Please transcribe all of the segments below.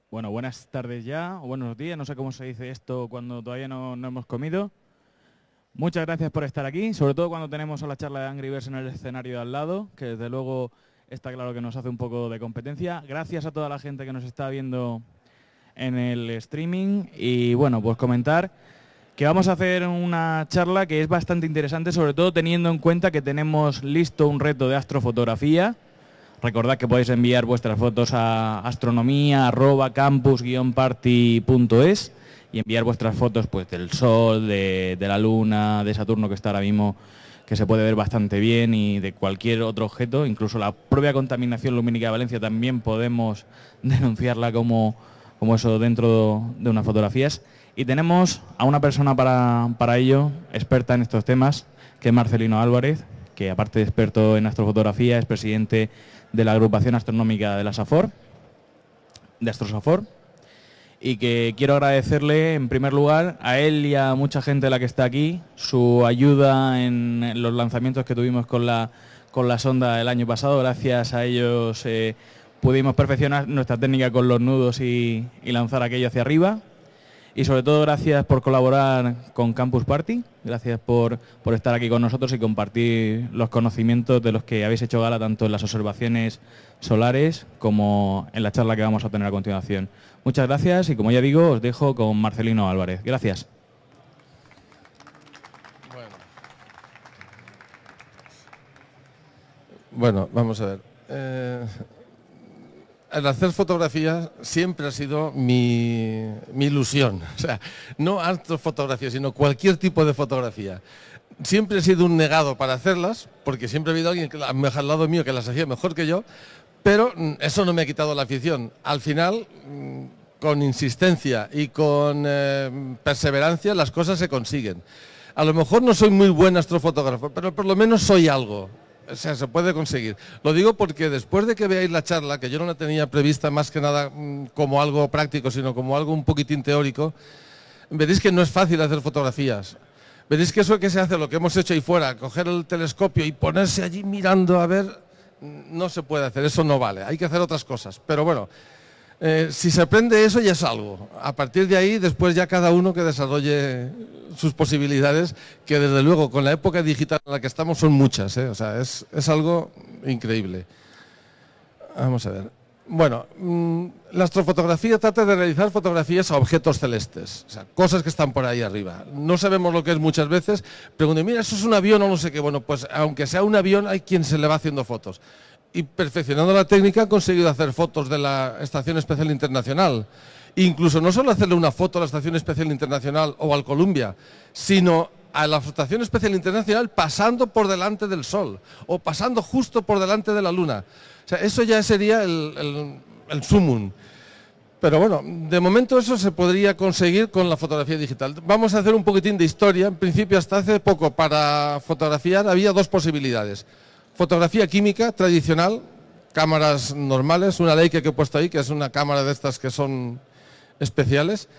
Bueno, buenas tardes ya, o buenos días, no sé cómo se dice esto cuando todavía no hemos comido. Muchas gracias por estar aquí, sobre todo cuando tenemos a la charla de Angry Birds en el escenario de al lado, que desde luego está claro que nos hace un poco de competencia. Gracias a toda la gente que nos está viendo en el streaming y bueno, pues comentar que vamos a hacer una charla que es bastante interesante, sobre todo teniendo en cuenta que tenemos listo un reto de astrofotografía. Recordad que podéis enviar vuestras fotos a astronomía@campus-party.es y enviar vuestras fotos pues del Sol, de la Luna, de Saturno, que está ahora mismo, que se puede ver bastante bien, y de cualquier otro objeto, incluso la propia contaminación lumínica de Valencia también podemos denunciarla como eso dentro de unas fotografías. Y tenemos a una persona para ello, experta en estos temas, que es Marcelino Álvarez, que aparte de experto en astrofotografía es presidente de la agrupación astronómica de la SAFOR, de Astrosafor, y que quiero agradecerle en primer lugar a él y a mucha gente de la que está aquí su ayuda en los lanzamientos que tuvimos con la sonda el año pasado. Gracias a ellos pudimos perfeccionar nuestra técnica con los nudos y lanzar aquello hacia arriba. Y sobre todo gracias por colaborar con Campus Party, gracias por estar aquí con nosotros y compartir los conocimientos de los que habéis hecho gala tanto en las observaciones solares como en la charla que vamos a tener a continuación. Muchas gracias y, como ya digo, os dejo con Marcelino Álvarez. Gracias. Bueno, vamos a ver. El hacer fotografías siempre ha sido mi ilusión. O sea, no astrofotografía, sino cualquier tipo de fotografía. Siempre he sido un negado para hacerlas, porque siempre ha habido alguien al lado mío que las hacía mejor que yo, pero eso no me ha quitado la afición. Al final, con insistencia y con perseverancia, las cosas se consiguen. A lo mejor no soy muy buen astrofotógrafo, pero por lo menos soy algo. O sea, se puede conseguir. Lo digo porque después de que veáis la charla, que yo no la tenía prevista más que nada como algo práctico, sino como algo un poquitín teórico, veréis que no es fácil hacer fotografías. Veréis que eso que se hace, lo que hemos hecho ahí fuera, coger el telescopio y ponerse allí mirando a ver, no se puede hacer, eso no vale, hay que hacer otras cosas. Pero bueno, si se aprende eso ya es algo. A partir de ahí, después ya cada uno que desarrolle sus posibilidades, que desde luego con la época digital en la que estamos son muchas, ¿eh? O sea, es algo increíble. Vamos a ver. Bueno, la astrofotografía trata de realizar fotografías a objetos celestes, o sea, cosas que están por ahí arriba. No sabemos lo que es muchas veces. Pregunto, mira, ¿eso es un avión o no sé qué? Bueno, pues aunque sea un avión, hay quien se le va haciendo fotos. Y perfeccionando la técnica han conseguido hacer fotos de la Estación Espacial Internacional. Incluso no solo hacerle una foto a la Estación Espacial Internacional o al Columbia, sino a la Estación Espacial Internacional pasando por delante del Sol o pasando justo por delante de la Luna. O sea, eso ya sería el sumum. Pero bueno, de momento eso se podría conseguir con la fotografía digital. Vamos a hacer un poquitín de historia. En principio, hasta hace poco, para fotografiar había dos posibilidades. Fotografía química tradicional, cámaras normales, una Leica que he puesto ahí, que es una cámara de estas que son especiales,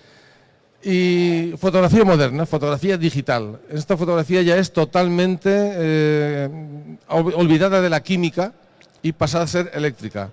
y fotografía moderna, fotografía digital. Esta fotografía ya es totalmente olvidada de la química y pasada a ser eléctrica.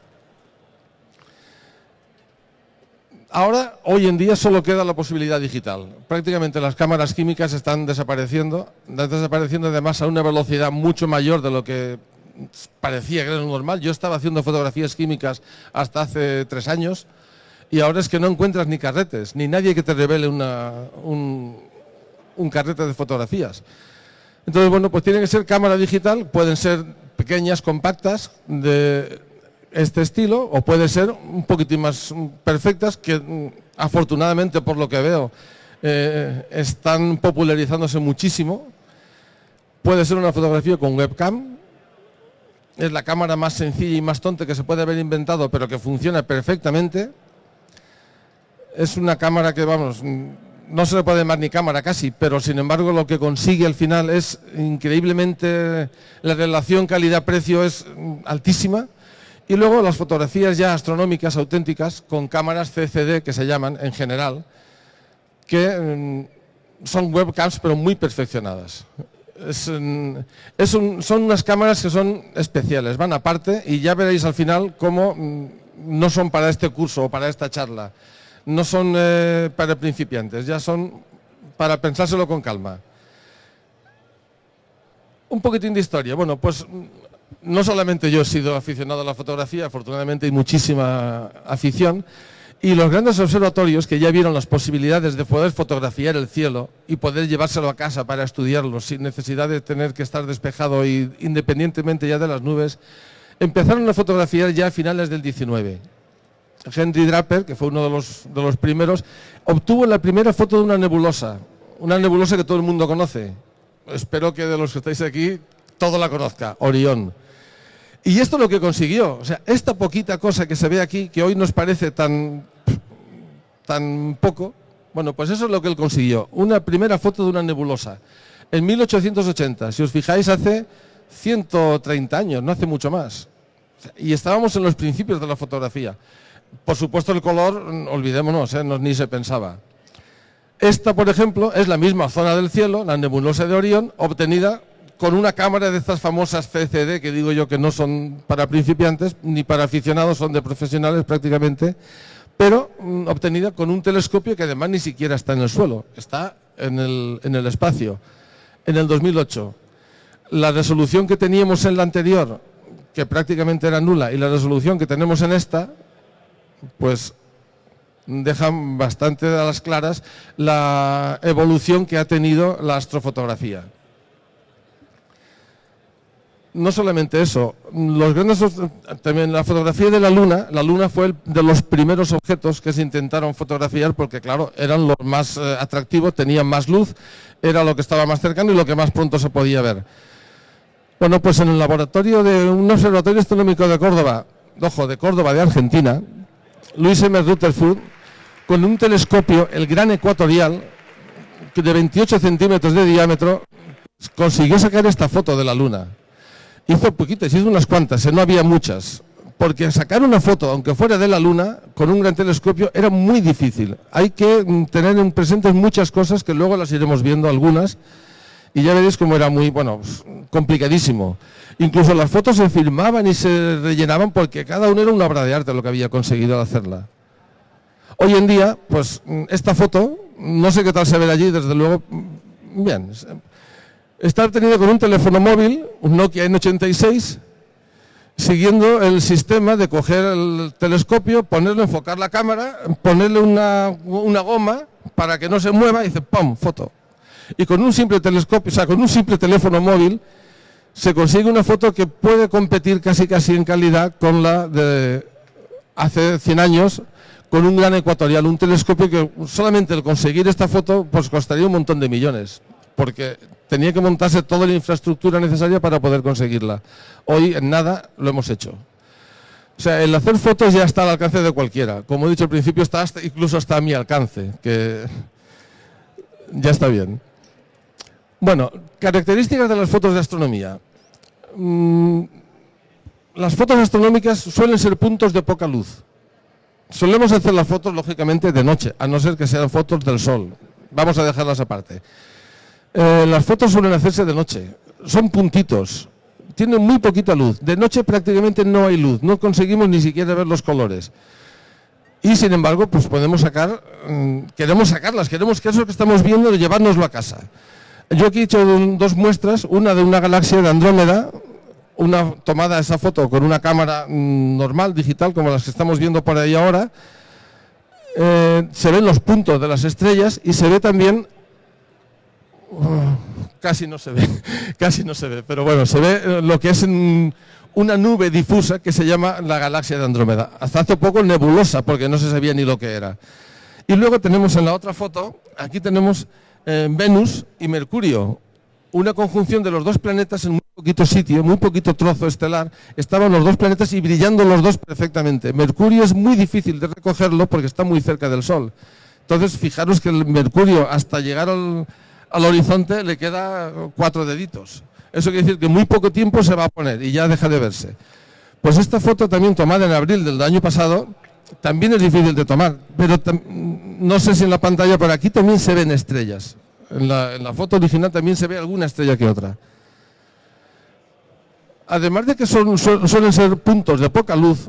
Ahora, hoy en día, solo queda la posibilidad digital. Prácticamente las cámaras químicas están desapareciendo además a una velocidad mucho mayor de lo que parecía que era normal. Yo estaba haciendo fotografías químicas hasta hace 3 años y ahora es que no encuentras ni carretes, ni nadie que te revele un carrete de fotografías. Entonces, bueno, pues tiene que ser cámara digital, pueden ser pequeñas, compactas, de este estilo, o pueden ser un poquitín más perfectas, que afortunadamente, por lo que veo, están popularizándose muchísimo. Puede ser una fotografía con webcam, es la cámara más sencilla y más tonta que se puede haber inventado, pero que funciona perfectamente. Es una cámara que, vamos, no se le puede llamar ni cámara casi, pero sin embargo lo que consigue al final es increíblemente, la relación calidad-precio es altísima. Y luego las fotografías ya astronómicas auténticas con cámaras CCD, que se llaman en general, que son webcams pero muy perfeccionadas. Son unas cámaras que son especiales, van aparte, y ya veréis al final cómo no son para este curso o para esta charla, no son para principiantes, ya son para pensárselo con calma. Un poquitín de historia. Bueno, pues no solamente yo he sido aficionado a la fotografía, afortunadamente hay muchísima afición, y los grandes observatorios que ya vieron las posibilidades de poder fotografiar el cielo y poder llevárselo a casa para estudiarlo sin necesidad de tener que estar despejado y independientemente ya de las nubes, empezaron a fotografiar ya a finales del 19. Henry Draper, que fue uno de los primeros, obtuvo la primera foto de una nebulosa que todo el mundo conoce. Espero que de los que estáis aquí todo la conozca, Orión. Y esto es lo que consiguió. O sea, esta poquita cosa que se ve aquí, que hoy nos parece tan poco, bueno, pues eso es lo que él consiguió. Una primera foto de una nebulosa. En 1880, si os fijáis, hace 130 años, no hace mucho más. Y estábamos en los principios de la fotografía. Por supuesto el color, olvidémonos, ni se pensaba. Esta, por ejemplo, es la misma zona del cielo, la nebulosa de Orión, obtenida con una cámara de estas famosas CCD, que digo yo que no son para principiantes ni para aficionados, son de profesionales prácticamente, pero obtenida con un telescopio que además ni siquiera está en el suelo, está en el espacio, en el 2008. La resolución que teníamos en la anterior, que prácticamente era nula, y la resolución que tenemos en esta, pues dejan bastante a las claras la evolución que ha tenido la astrofotografía. No solamente eso, también la fotografía de la Luna fue de los primeros objetos que se intentaron fotografiar porque, claro, eran los más atractivos, tenían más luz, era lo que estaba más cercano y lo que más pronto se podía ver. Bueno, pues en el laboratorio de un observatorio astronómico de Córdoba, de Argentina, Louis M. Rutherford, con un telescopio, el Gran Ecuatorial, de 28 centímetros de diámetro, consiguió sacar esta foto de la Luna. Hizo poquitas, hizo unas cuantas, no había muchas, porque sacar una foto, aunque fuera de la Luna, con un gran telescopio, era muy difícil. Hay que tener en presentes muchas cosas que luego las iremos viendo algunas, y ya veréis cómo era muy, complicadísimo. Incluso las fotos se filmaban y se rellenaban porque cada uno era una obra de arte lo que había conseguido al hacerla. Hoy en día, pues esta foto, no sé qué tal se ve allí, desde luego, bien. Está obtenida con un teléfono móvil, un Nokia N86, siguiendo el sistema de coger el telescopio, ponerlo, enfocar la cámara, ponerle una goma para que no se mueva y dice ¡pum! Foto. Y con un simple telescopio, con un simple teléfono móvil, se consigue una foto que puede competir casi en calidad con la de hace 100 años, con un Gran Ecuatorial, un telescopio que solamente el conseguir esta foto pues costaría un montón de millones, porque tenía que montarse toda la infraestructura necesaria para poder conseguirla. Hoy en nada lo hemos hecho. O sea, el hacer fotos ya está al alcance de cualquiera. Como he dicho al principio, incluso está a mi alcance, que ya está bien. Bueno, características de las fotos de astronomía. Las fotos astronómicas suelen ser puntos de poca luz. Solemos hacer las fotos, lógicamente, de noche, a no ser que sean fotos del sol. Vamos a dejarlas aparte. Las fotos suelen hacerse de noche, son puntitos, tienen muy poquita luz, de noche prácticamente no hay luz, no conseguimos ni siquiera ver los colores. Y sin embargo, pues podemos queremos sacarlas, queremos que eso que estamos viendo, llevárnoslo a casa. Yo aquí he hecho dos muestras, una de una galaxia de Andrómeda, una tomada esa foto con una cámara normal, digital, como las que estamos viendo por ahí ahora. Se ven los puntos de las estrellas y se ve también... casi no se ve, pero bueno, se ve lo que es una nube difusa que se llama la galaxia de Andrómeda. Hasta hace poco nebulosa, porque no se sabía ni lo que era. Y luego tenemos en la otra foto, aquí tenemos Venus y Mercurio, una conjunción de los dos planetas en muy poquito sitio, muy poquito trozo estelar, estaban los dos planetas y brillando los dos perfectamente. Mercurio es muy difícil de recogerlo porque está muy cerca del Sol. Entonces, fijaros que el Mercurio, hasta llegar al horizonte, le queda 4 deditos. Eso quiere decir que muy poco tiempo se va a poner y ya deja de verse. Pues esta foto también tomada en abril del año pasado, también es difícil de tomar, pero no sé si en la pantalla, pero aquí también se ven estrellas. En la foto original también se ve alguna estrella que otra. Además de que suelen ser puntos de poca luz,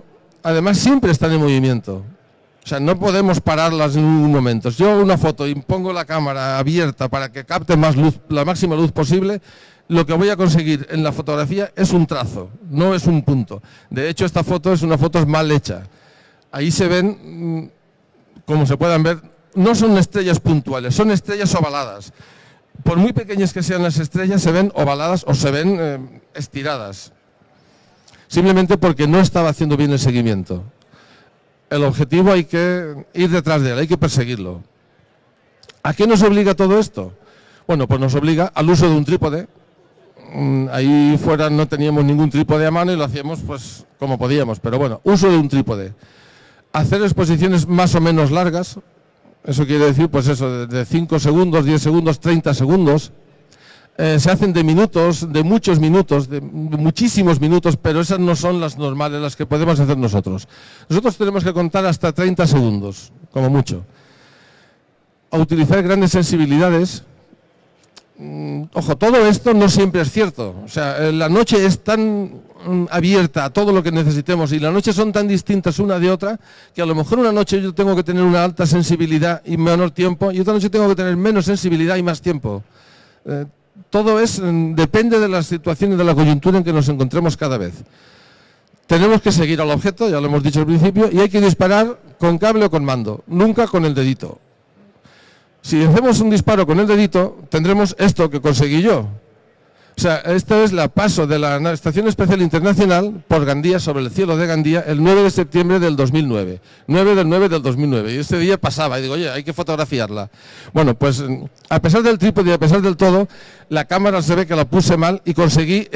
además siempre están en movimiento. O sea, no podemos pararlas en ningún momento. Si yo hago una foto y pongo la cámara abierta para que capte más luz, la máxima luz posible, lo que voy a conseguir en la fotografía es un trazo, no es un punto. De hecho, esta foto es una foto mal hecha. Ahí se ven, como se puedan ver, no son estrellas puntuales, son estrellas ovaladas. Por muy pequeñas que sean las estrellas, se ven ovaladas o se ven estiradas. Simplemente porque no estaba haciendo bien el seguimiento. El objetivo hay que ir detrás de él, hay que perseguirlo. ¿A qué nos obliga todo esto? Bueno, pues nos obliga al uso de un trípode. Ahí fuera no teníamos ningún trípode a mano y lo hacíamos pues como podíamos, pero bueno, uso de un trípode. Hacer exposiciones más o menos largas, eso quiere decir pues eso, de 5 segundos, 10 segundos, 30 segundos. Se hacen de minutos, de muchos minutos, de muchísimos minutos, pero esas no son las normales, las que podemos hacer nosotros. Nosotros tenemos que contar hasta 30 segundos, como mucho. A utilizar grandes sensibilidades. Ojo, todo esto no siempre es cierto. O sea, la noche es tan abierta a todo lo que necesitemos y las noches son tan distintas una de otra que a lo mejor una noche yo tengo que tener una alta sensibilidad y menor tiempo y otra noche tengo que tener menos sensibilidad y más tiempo. Todo depende de las situaciones, de la coyuntura en que nos encontremos cada vez. Tenemos que seguir al objeto, ya lo hemos dicho al principio, y hay que disparar con cable o con mando, nunca con el dedito. Si hacemos un disparo con el dedito, tendremos esto que conseguí yo. O sea, esta es la paso de la Estación Espacial Internacional por Gandía, sobre el cielo de Gandía, el 9 de septiembre del 2009. 9 del 9 del 2009. Y este día pasaba y digo, oye, hay que fotografiarla. Bueno, pues a pesar del trípode y a pesar del todo, la cámara se ve que la puse mal y conseguí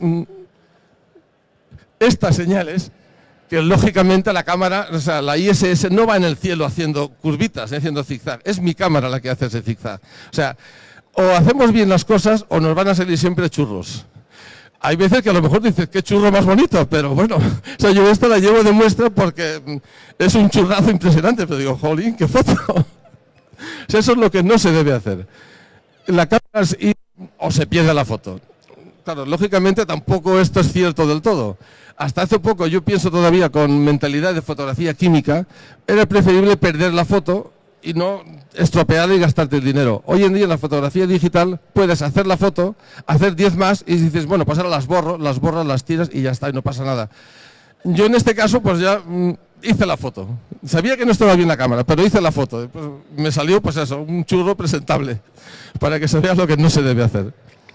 estas señales que lógicamente la cámara, o sea, la ISS no va en el cielo haciendo curvitas, haciendo zigzag. Es mi cámara la que hace ese zigzag. O sea, o hacemos bien las cosas o nos van a salir siempre churros. Hay veces que a lo mejor dices, qué churro más bonito, pero bueno, o sea, yo esto la llevo de muestra porque es un churrazo impresionante, pero digo, jolín, qué foto. O sea, eso es lo que no se debe hacer. La cámara o se pierde la foto. Claro, lógicamente tampoco esto es cierto del todo. Hasta hace poco, yo pienso todavía con mentalidad de fotografía química, era preferible perder la foto y no estropearla y gastarte el dinero. Hoy en día en la fotografía digital puedes hacer la foto, hacer 10 más y dices, bueno, pues ahora las borras, las tiras y ya está, y no pasa nada. Yo en este caso pues ya hice la foto. Sabía que no estaba bien la cámara, pero hice la foto. Pues, me salió pues eso, un churro presentable, para que se vea lo que no se debe hacer.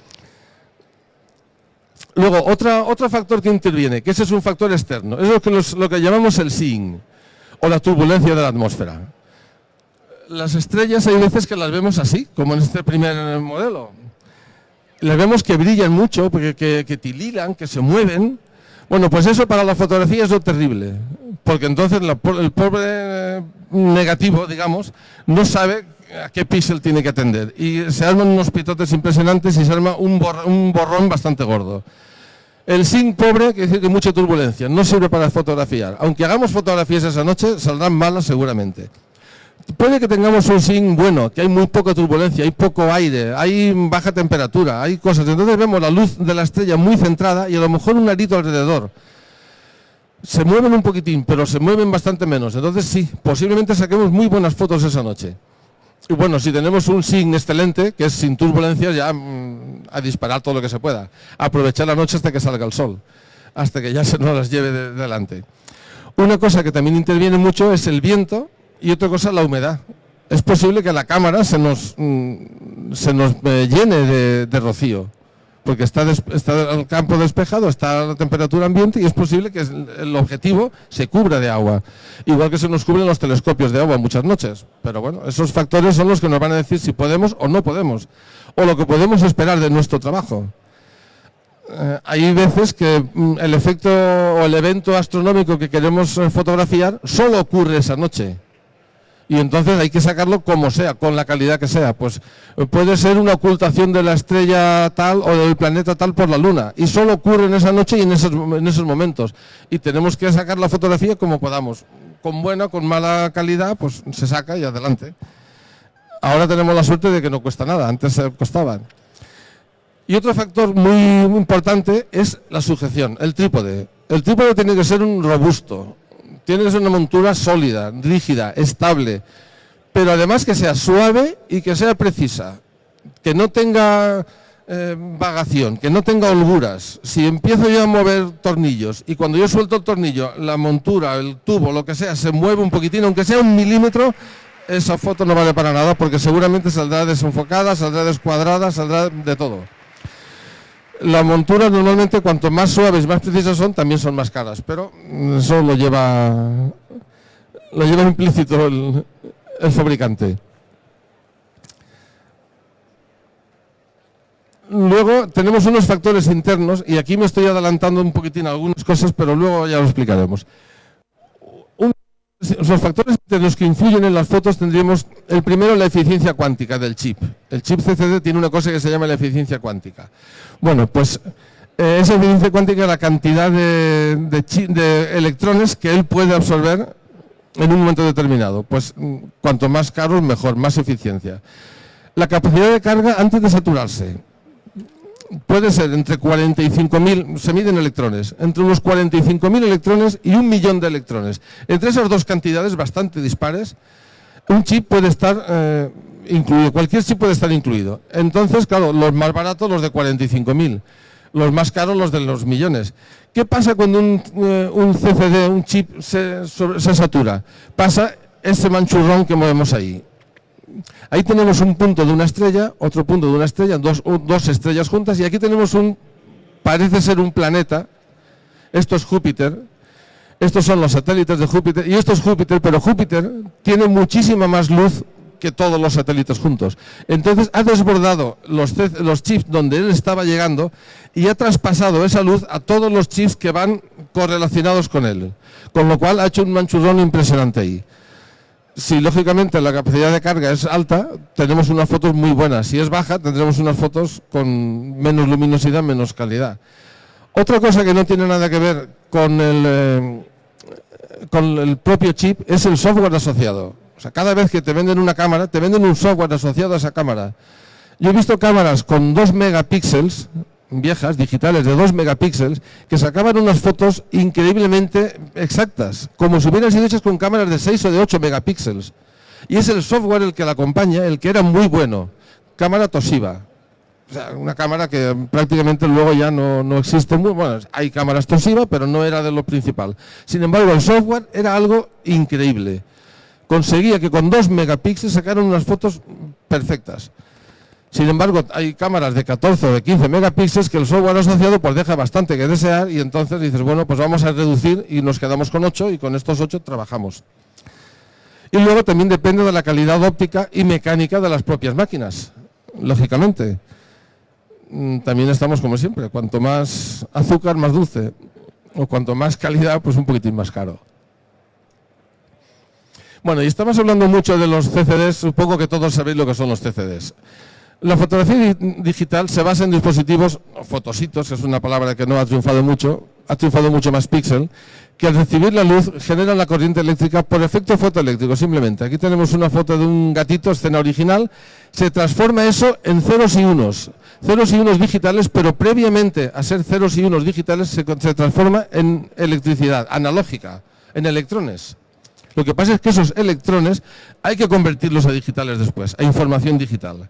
Luego, otro factor que interviene, que ese es un factor externo, es lo que llamamos el seeing, o la turbulencia de la atmósfera. Las estrellas hay veces que las vemos así, como en este primer modelo. Las vemos que brillan mucho, que tililan, que se mueven. Bueno, pues eso para la fotografía es lo terrible, porque entonces el pobre negativo, digamos, no sabe a qué píxel tiene que atender. Y se arman unos pitotes impresionantes y se arma un borrón bastante gordo. El SINC pobre quiere decir que mucha turbulencia, no sirve para fotografiar. Aunque hagamos fotografías esa noche, saldrán malas seguramente. Puede que tengamos un SINC bueno, que hay muy poca turbulencia, hay poco aire, hay baja temperatura, hay cosas. Entonces vemos la luz de la estrella muy centrada y a lo mejor un arito alrededor. Se mueven un poquitín, pero se mueven bastante menos. Entonces sí, posiblemente saquemos muy buenas fotos esa noche. Y bueno, si tenemos un SINC excelente, que es sin turbulencias, ya a disparar todo lo que se pueda. Aprovechar la noche hasta que salga el sol, hasta que ya se nos las lleve delante. Una cosa que también interviene mucho es el viento y otra cosa la humedad. Es posible que la cámara se nos llene de rocío, porque está el campo despejado, está la temperatura ambiente y es posible que el objetivo se cubra de agua. Igual que se nos cubren los telescopios de agua muchas noches. Pero bueno, esos factores son los que nos van a decir si podemos o no podemos, o lo que podemos esperar de nuestro trabajo. Hay veces que el efecto o el evento astronómico que queremos fotografiar solo ocurre esa noche. Y entonces hay que sacarlo como sea, con la calidad que sea. Pues puede ser una ocultación de la estrella tal o del planeta tal por la luna. Y solo ocurre en esa noche y en esos momentos. Y tenemos que sacar la fotografía como podamos. Con buena, con mala calidad, pues se saca y adelante. Ahora tenemos la suerte de que no cuesta nada, antes costaba. Y otro factor muy importante es la sujeción, el trípode. El trípode tiene que ser un robusto. Tienes una montura sólida, rígida, estable, pero además que sea suave y que sea precisa, que no tenga vagación, que no tenga holguras. Si empiezo yo a mover tornillos y cuando yo suelto el tornillo, la montura, el tubo, lo que sea, se mueve un poquitín, aunque sea 1 milímetro, esa foto no vale para nada porque seguramente saldrá desenfocada, saldrá descuadrada, saldrá de todo. Las monturas normalmente cuanto más suaves y más precisas son, también son más caras, pero eso lo lleva implícito el fabricante. Luego tenemos unos factores internos, y aquí me estoy adelantando un poquitín a algunas cosas, pero luego ya lo explicaremos. Los factores internos que influyen en las fotos tendríamos, el primero, la eficiencia cuántica del chip. El chip CCD tiene una cosa que se llama la eficiencia cuántica. Bueno, pues esa eficiencia cuántica es la cantidad de electrones que él puede absorber en un momento determinado. Pues cuanto más caros, mejor, más eficiencia. La capacidad de carga antes de saturarse puede ser entre 45.000, se miden electrones, entre unos 45.000 electrones y 1 millón de electrones. Entre esas dos cantidades bastante dispares, un chip puede estar incluido, cualquier chip puede estar incluido. Entonces, claro, los más baratos, los de 45.000, los más caros, los de los millones. ¿Qué pasa cuando un CCD, un chip, se satura? Pasa ese manchurrón que movemos ahí. Ahí tenemos un punto de una estrella, otro punto de una estrella, dos estrellas juntas, y aquí tenemos parece ser un planeta. Esto es Júpiter, estos son los satélites de Júpiter, y esto es Júpiter, pero Júpiter tiene muchísima más luz que todos los satélites juntos. Entonces ha desbordado los chips donde él estaba llegando y ha traspasado esa luz a todos los chips que van correlacionados con él, con lo cual ha hecho un manchurrón impresionante ahí. Si lógicamente la capacidad de carga es alta, tenemos unas fotos muy buenas. Si es baja, tendremos unas fotos con menos luminosidad, menos calidad. Otra cosa que no tiene nada que ver con el propio chip es el software asociado. O sea, cada vez que te venden una cámara, te venden un software asociado a esa cámara. Yo he visto cámaras con 2 megapíxeles, viejas, digitales de 2 megapíxeles, que sacaban unas fotos increíblemente exactas, como si hubieran sido hechas con cámaras de 6 o de 8 megapíxeles. Y es el software el que la acompaña, el que era muy bueno. Cámara Toshiba. O sea, una cámara que prácticamente luego ya no existe. Bueno, hay cámaras Toshiba, pero no era de lo principal. Sin embargo, el software era algo increíble. Conseguía que con 2 megapíxeles sacaran unas fotos perfectas. Sin embargo, hay cámaras de 14 o de 15 megapíxeles que el software asociado pues deja bastante que desear, y entonces dices, bueno, pues vamos a reducir y nos quedamos con 8, y con estos 8 trabajamos. Y luego también depende de la calidad óptica y mecánica de las propias máquinas, lógicamente. También estamos como siempre, cuanto más azúcar, más dulce, o cuanto más calidad, pues un poquitín más caro. Bueno, y estamos hablando mucho de los CCDs, supongo que todos sabéis lo que son los CCDs. La fotografía digital se basa en dispositivos, fotositos, que es una palabra que no ha triunfado mucho más Pixel, que al recibir la luz generan la corriente eléctrica por efecto fotoeléctrico, simplemente. Aquí tenemos una foto de un gatito, escena original, se transforma eso en ceros y unos digitales, pero previamente a ser ceros y unos digitales se transforma en electricidad analógica, en electrones. Lo que pasa es que esos electrones hay que convertirlos a digitales después, a información digital.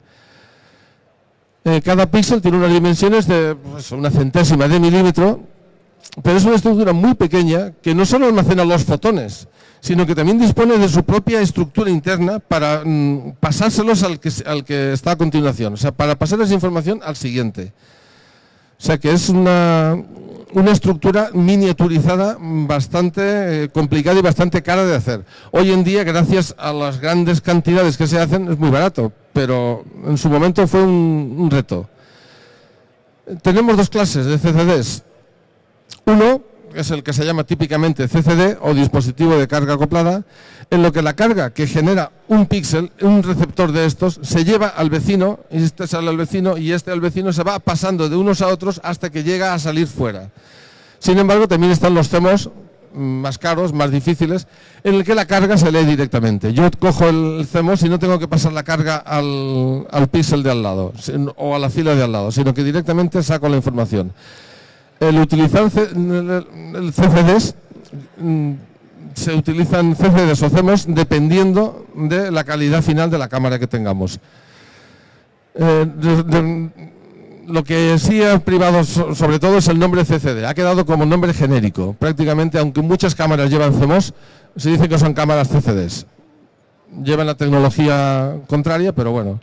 Cada píxel tiene unas dimensiones de una centésima de milímetro, pero es una estructura muy pequeña que no solo almacena los fotones, sino que también dispone de su propia estructura interna para pasárselos al que está a continuación, o sea, para pasar esa información al siguiente. O sea que es una estructura miniaturizada bastante complicada y bastante cara de hacer. Hoy en día, gracias a las grandes cantidades que se hacen, es muy barato, pero en su momento fue un reto. Tenemos dos clases de CCDs. Uno es el que se llama típicamente CCD o dispositivo de carga acoplada, en lo que la carga que genera un píxel, un receptor de estos, se lleva al vecino, y este sale al vecino, y este al vecino se va pasando de unos a otros hasta que llega a salir fuera. Sin embargo, también están los CMOS más caros, más difíciles, en el que la carga se lee directamente. Yo cojo el CMOS y no tengo que pasar la carga al píxel de al lado, o a la fila de al lado, sino que directamente saco la información. El utilizar el CCDs se utilizan CCDs o CMOS dependiendo de la calidad final de la cámara que tengamos. Lo que sí ha privado sobre todo es el nombre CCD, ha quedado como nombre genérico. Prácticamente, aunque muchas cámaras llevan CMOS, se dice que son cámaras CCDs. Llevan la tecnología contraria, pero bueno.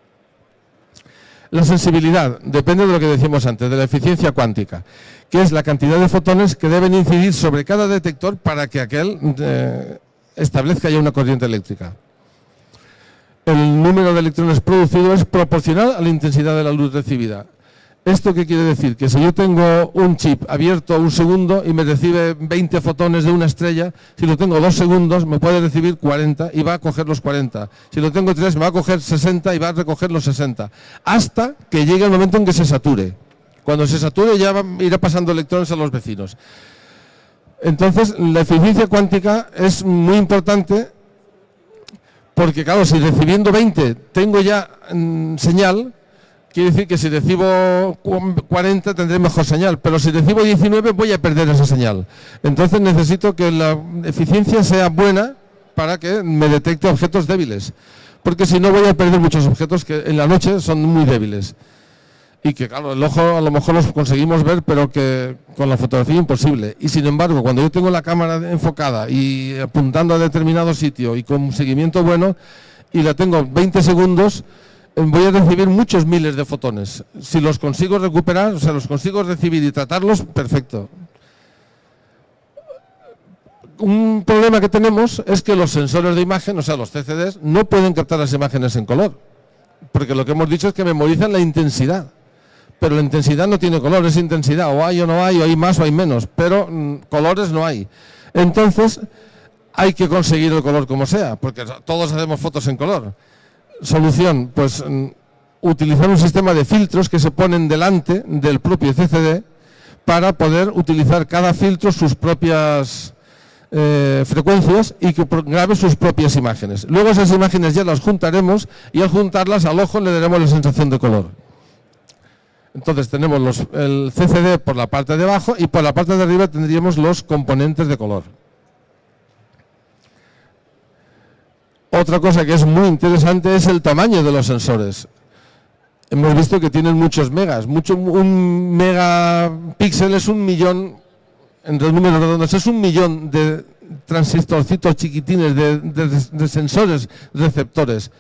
La sensibilidad depende de lo que decíamos antes, de la eficiencia cuántica, que es la cantidad de fotones que deben incidir sobre cada detector para que aquel establezca ya una corriente eléctrica. El número de electrones producido es proporcional a la intensidad de la luz recibida. ¿Esto qué quiere decir? Que si yo tengo un chip abierto un segundo y me recibe 20 fotones de una estrella, si lo tengo 2 segundos me puede recibir 40 y va a coger los 40. Si lo tengo 3 me va a coger 60 y va a recoger los 60. Hasta que llegue el momento en que se sature. Cuando se sature ya irá pasando electrones a los vecinos. Entonces la eficiencia cuántica es muy importante porque claro, si recibiendo 20 tengo ya señal, quiere decir que si recibo 40 tendré mejor señal, pero si recibo 19 voy a perder esa señal. Entonces necesito que la eficiencia sea buena para que me detecte objetos débiles, porque si no voy a perder muchos objetos que en la noche son muy débiles. Y que claro, el ojo a lo mejor los conseguimos ver, pero que con la fotografía imposible. Y sin embargo, cuando yo tengo la cámara enfocada y apuntando a determinado sitio y con seguimiento bueno, y la tengo 20 segundos, voy a recibir muchos miles de fotones. Si los consigo recuperar, o sea, los consigo recibir y tratarlos, perfecto. Un problema que tenemos es que los sensores de imagen, o sea, los CCDs, no pueden captar las imágenes en color. Porque lo que hemos dicho es que memorizan la intensidad. Pero la intensidad no tiene color, es intensidad. O hay o no hay, o hay más o hay menos. Pero colores no hay. Entonces, hay que conseguir el color como sea, porque todos hacemos fotos en color. Solución, pues utilizar un sistema de filtros que se ponen delante del propio CCD para poder utilizar cada filtro sus propias frecuencias y que grabe sus propias imágenes. Luego esas imágenes ya las juntaremos y al juntarlas al ojo le daremos la sensación de color. Entonces tenemos el CCD por la parte de abajo y por la parte de arriba tendríamos los componentes de color. Otra cosa que es muy interesante es el tamaño de los sensores. Hemos visto que tienen muchos megas. Un megapíxel es 1 millón, en los números redondos, es 1 millón de transistorcitos chiquitines, de sensores receptores.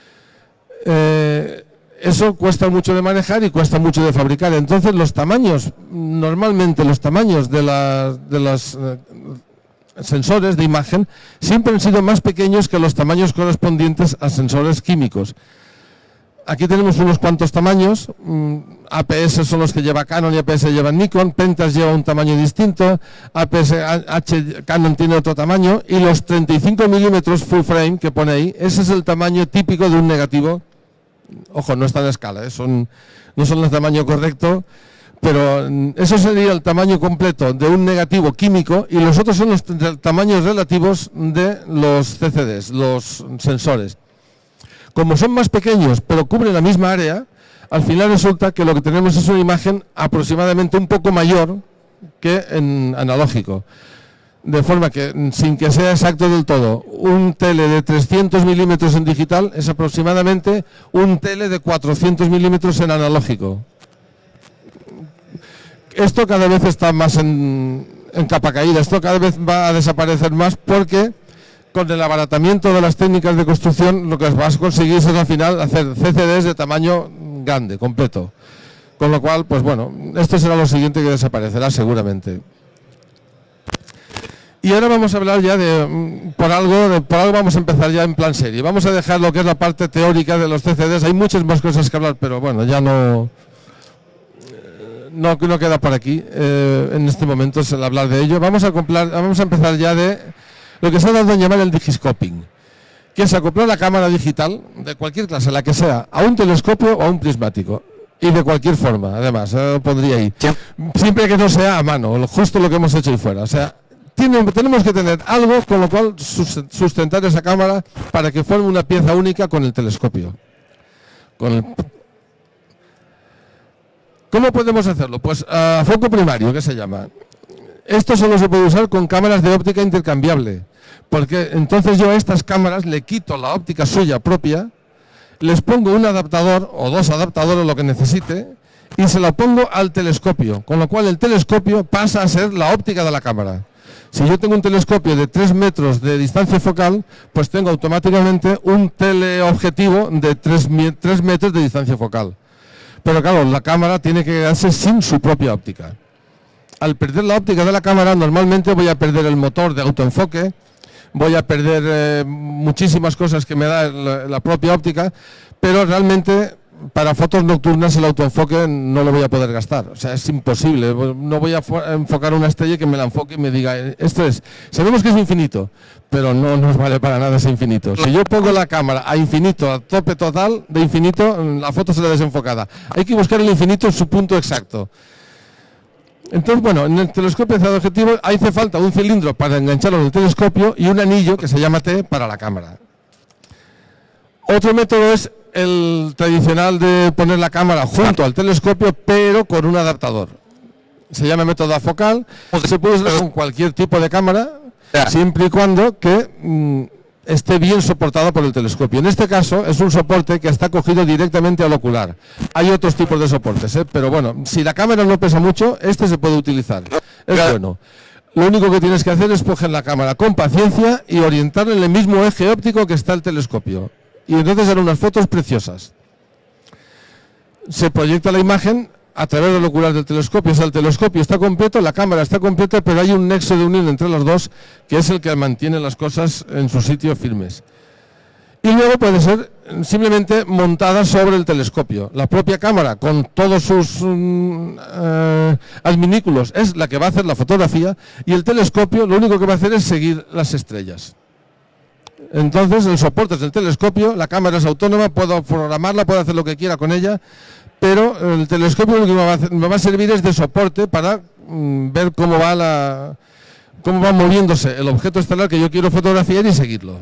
Eso cuesta mucho de manejar y cuesta mucho de fabricar. Entonces los tamaños, normalmente los tamaños de las sensores de imagen siempre han sido más pequeños que los tamaños correspondientes a sensores químicos. Aquí tenemos unos cuantos tamaños. APS son los que lleva Canon y APS lleva Nikon. Pentax lleva un tamaño distinto. Canon tiene otro tamaño. Y los 35 milímetros full frame que pone ahí, ese es el tamaño típico de un negativo. Ojo, no está en escala, no son el tamaño correcto. Pero eso sería el tamaño completo de un negativo químico y los otros son los tamaños relativos de los CCDs, los sensores. Como son más pequeños pero cubren la misma área, al final resulta que lo que tenemos es una imagen aproximadamente un poco mayor que en analógico. De forma que, sin que sea exacto del todo, un tele de 300 milímetros en digital es aproximadamente un tele de 400 milímetros en analógico. Esto cada vez está más en capa caída, esto cada vez va a desaparecer más porque con el abaratamiento de las técnicas de construcción lo que vas a conseguir es al final hacer CCDs de tamaño grande, completo. Con lo cual, pues bueno, esto será lo siguiente que desaparecerá seguramente. Y ahora vamos a hablar ya por algo vamos a empezar ya en plan serie. Vamos a dejar lo que es la parte teórica de los CCDs, hay muchas más cosas que hablar, pero bueno, ya no queda por aquí en este momento es el hablar de ello. Vamos a empezar ya de lo que se ha dado a llamar el digiscoping, que es acoplar la cámara digital de cualquier clase, la que sea, a un telescopio o a un prismático. Y de cualquier forma, además, pondría ahí. Siempre que no sea a mano, justo lo que hemos hecho ahí fuera. O sea, tenemos que tener algo con lo cual sustentar esa cámara para que forme una pieza única con el telescopio. ¿Cómo podemos hacerlo? Pues a foco primario, que se llama. Esto solo se puede usar con cámaras de óptica intercambiable, porque entonces yo a estas cámaras le quito la óptica suya propia, les pongo un adaptador o dos adaptadores, lo que necesite, y se la pongo al telescopio, con lo cual el telescopio pasa a ser la óptica de la cámara. Si yo tengo un telescopio de 3 metros de distancia focal, pues tengo automáticamente un teleobjetivo de 3 metros de distancia focal. Pero claro, la cámara tiene que quedarse sin su propia óptica. Al perder la óptica de la cámara, normalmente voy a perder el motor de autoenfoque, voy a perder muchísimas cosas que me da la propia óptica, pero realmente para fotos nocturnas el autoenfoque no lo voy a poder gastar. O sea, es imposible. No voy a enfocar una estrella que me la enfoque y me diga, esto es, sabemos que es infinito, pero no nos vale para nada ese infinito. Si yo pongo la cámara a infinito, a tope total de infinito, la foto será desenfocada. Hay que buscar el infinito en su punto exacto. Entonces, bueno, en el telescopio de objetivo hace falta un cilindro para engancharlo en el telescopio y un anillo que se llama T para la cámara. Otro método es el tradicional de poner la cámara junto al telescopio, pero con un adaptador. Se llama método afocal. Se puede usar con cualquier tipo de cámara, siempre y cuando que esté bien soportado por el telescopio. En este caso es un soporte que está cogido directamente al ocular. Hay otros tipos de soportes, pero bueno, si la cámara no pesa mucho, este se puede utilizar. Es bueno. Lo único que tienes que hacer es coger la cámara con paciencia y orientarla en el mismo eje óptico que está el telescopio. Y entonces harán unas fotos preciosas. Se proyecta la imagen a través del ocular del telescopio. O sea, el telescopio está completo, la cámara está completa, pero hay un nexo de unión entre los dos que es el que mantiene las cosas en su sitio firmes. Y luego puede ser simplemente montada sobre el telescopio. La propia cámara, con todos sus adminículos, es la que va a hacer la fotografía, y el telescopio lo único que va a hacer es seguir las estrellas. Entonces el soporte es del telescopio, la cámara es autónoma, puedo programarla, puedo hacer lo que quiera con ella, pero el telescopio lo que me va a servir es de soporte para ver cómo va moviéndose el objeto estelar que yo quiero fotografiar y seguirlo.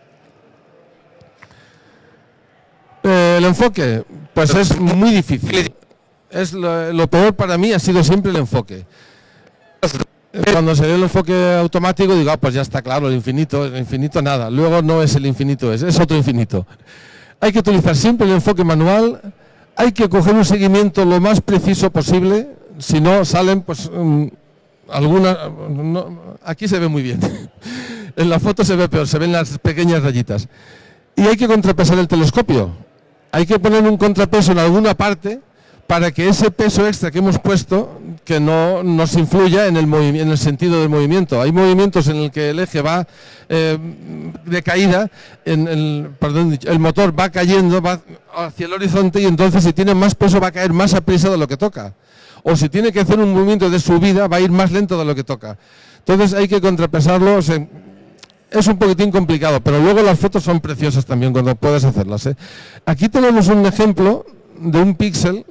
El enfoque, pues es muy difícil. Es lo peor para mí ha sido siempre el enfoque. Cuando se ve el enfoque automático digo, pues ya está claro, el infinito nada. Luego no es el infinito, es otro infinito. Hay que utilizar siempre el enfoque manual, hay que coger un seguimiento lo más preciso posible, si no salen pues algunas... aquí se ve muy bien, en la foto se ve peor, se ven las pequeñas rayitas. Y hay que contrapesar el telescopio, hay que poner un contrapeso en alguna parte para que ese peso extra que hemos puesto que no nos influya en el sentido del movimiento. Hay movimientos en el que el eje va de caída, el motor va cayendo, va hacia el horizonte, y entonces si tiene más peso va a caer más a prisa de lo que toca. O si tiene que hacer un movimiento de subida va a ir más lento de lo que toca. Entonces hay que contrapesarlo. Es un poquitín complicado, pero luego las fotos son preciosas también cuando puedes hacerlas. Aquí tenemos un ejemplo de un píxel,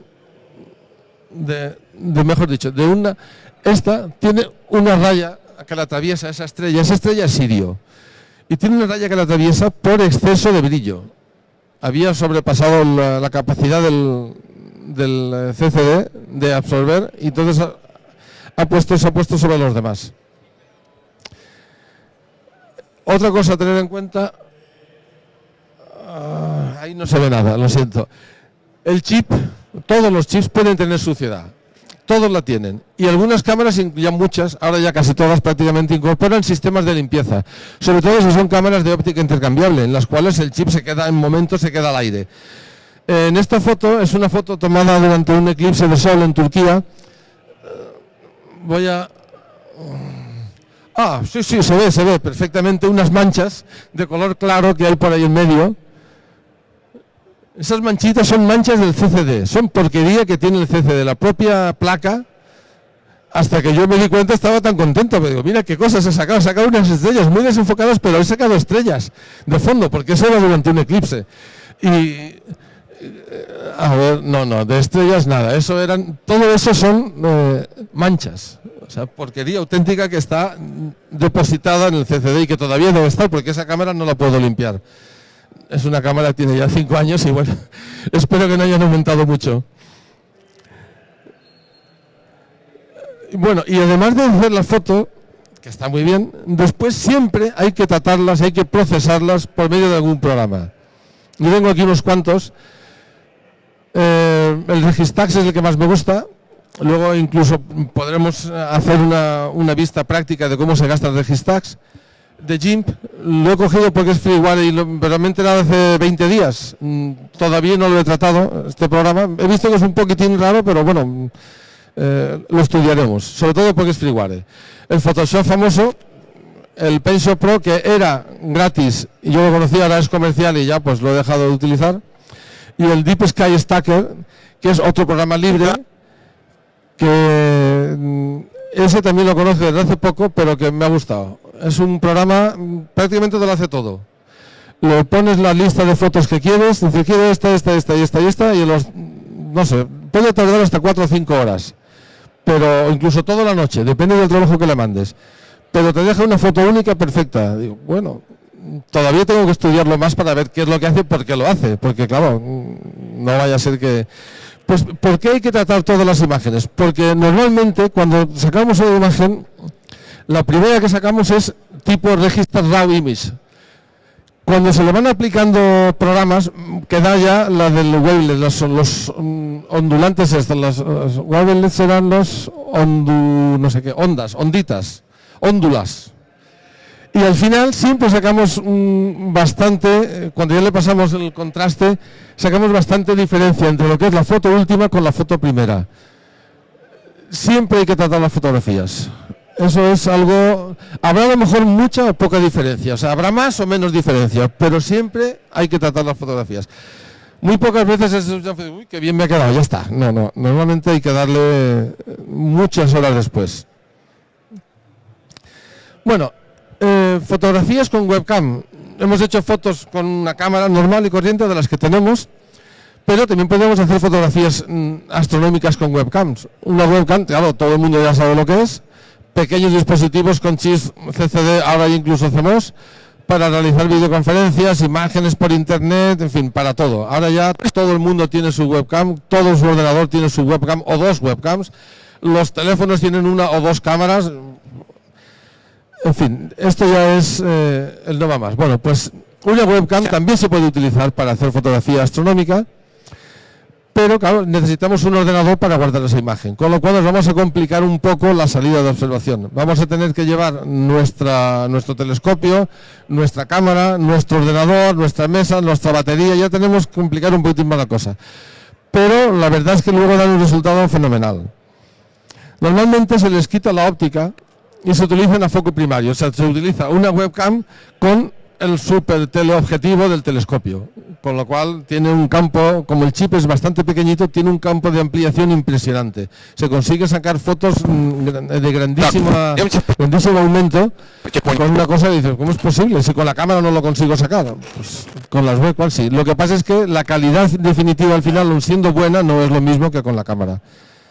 mejor dicho, esta tiene una raya que la atraviesa esa estrella es Sirio, y tiene una raya que la atraviesa por exceso de brillo. Había sobrepasado la capacidad del CCD de absorber, y entonces se ha puesto sobre los demás. Otra cosa a tener en cuenta, ahí no se ve nada, lo siento. El chip, todos los chips pueden tener suciedad, todos la tienen, y algunas cámaras, ya muchas, ahora ya casi todas prácticamente, incorporan sistemas de limpieza, sobre todo si son cámaras de óptica intercambiable, en las cuales el chip en momentos se queda al aire. En esta foto, es una foto tomada durante un eclipse de sol en Turquía. Voy a... sí, se ve perfectamente unas manchas de color claro que hay por ahí en medio. Esas manchitas son manchas del CCD, son porquería que tiene el CCD, la propia placa. Hasta que yo me di cuenta estaba tan contento, me digo, mira qué cosas he sacado unas estrellas muy desenfocadas, pero he sacado estrellas de fondo, porque eso era durante un eclipse. Y, a ver, no, de estrellas nada, todo eso son manchas. O sea, porquería auténtica que está depositada en el CCD y que todavía debe estar, porque esa cámara no la puedo limpiar. Es una cámara que tiene ya 5 años y bueno, espero que no hayan aumentado mucho. Bueno, y además de hacer la foto, que está muy bien, después siempre hay que tratarlas, hay que procesarlas por medio de algún programa. Yo tengo aquí unos cuantos. El Registax es el que más me gusta. Luego incluso podremos hacer una vista práctica de cómo se gasta el Registax. De GIMP lo he cogido porque es freeware pero me he enterado hace 20 días. Todavía no lo he tratado, este programa. He visto que es un poquitín raro, pero bueno, lo estudiaremos. Sobre todo porque es freeware. El Photoshop famoso, el PenShop Pro, que era gratis y yo lo conocía, ahora es comercial y ya pues lo he dejado de utilizar. Y el Deep Sky Stacker, que es otro programa libre, que ese también lo conozco desde hace poco, pero que me ha gustado. Es un programa, prácticamente te lo hace todo. Le pones la lista de fotos que quieres, dices, quiero esta, y no sé, puede tardar hasta 4 o 5 horas, pero incluso toda la noche, depende del trabajo que le mandes. Pero te deja una foto única perfecta. Digo, bueno, todavía tengo que estudiarlo más para ver qué es lo que hace, por qué lo hace, porque claro, no vaya a ser que... Pues, ¿por qué hay que tratar todas las imágenes? Porque normalmente cuando sacamos una imagen, la primera que sacamos es tipo Register Raw Image. Cuando se le van aplicando programas, queda ya la del wavelet, los ondulantes estos, los wavelets serán los no sé qué, onditas, óndulas. Y al final siempre sacamos bastante, cuando ya le pasamos el contraste, sacamos bastante diferencia entre lo que es la foto última con la foto primera. Siempre hay que tratar las fotografías. Eso es algo, habrá a lo mejor mucha o poca diferencia, o sea, habrá más o menos diferencia, pero siempre hay que tratar las fotografías. Muy pocas veces es, uy, qué bien me ha quedado, ya está. No, normalmente hay que darle muchas horas después. Bueno, fotografías con webcam. Hemos hecho fotos con una cámara normal y corriente de las que tenemos, pero también podemos hacer fotografías astronómicas con webcams. Una webcam, claro, todo el mundo ya sabe lo que es. Pequeños dispositivos con chips CCD, ahora incluso CMOS, para realizar videoconferencias, imágenes por internet, en fin, para todo. Ahora ya todo el mundo tiene su webcam, todo su ordenador tiene su webcam o 2 webcams, los teléfonos tienen 1 o 2 cámaras, en fin, esto ya es el no va más. Bueno, pues una webcam también se puede utilizar para hacer fotografía astronómica, pero claro, necesitamos un ordenador para guardar esa imagen, con lo cual nos vamos a complicar un poco la salida de observación. Vamos a tener que llevar nuestro telescopio, nuestra cámara, nuestro ordenador, nuestra mesa, nuestra batería, ya tenemos que complicar un poquitín más la cosa. Pero la verdad es que luego dan un resultado fenomenal. Normalmente se les quita la óptica y se utilizan a foco primario, o sea, se utiliza una webcam con el super teleobjetivo del telescopio, con lo cual tiene un campo, como el chip es bastante pequeñito, tiene un campo de ampliación impresionante. Se consigue sacar fotos de grandísimo aumento con una cosa que dices, ¿cómo es posible? Si con la cámara no lo consigo sacar, pues con las webcam sí. Lo que pasa es que la calidad definitiva al final, aun siendo buena, no es lo mismo que con la cámara.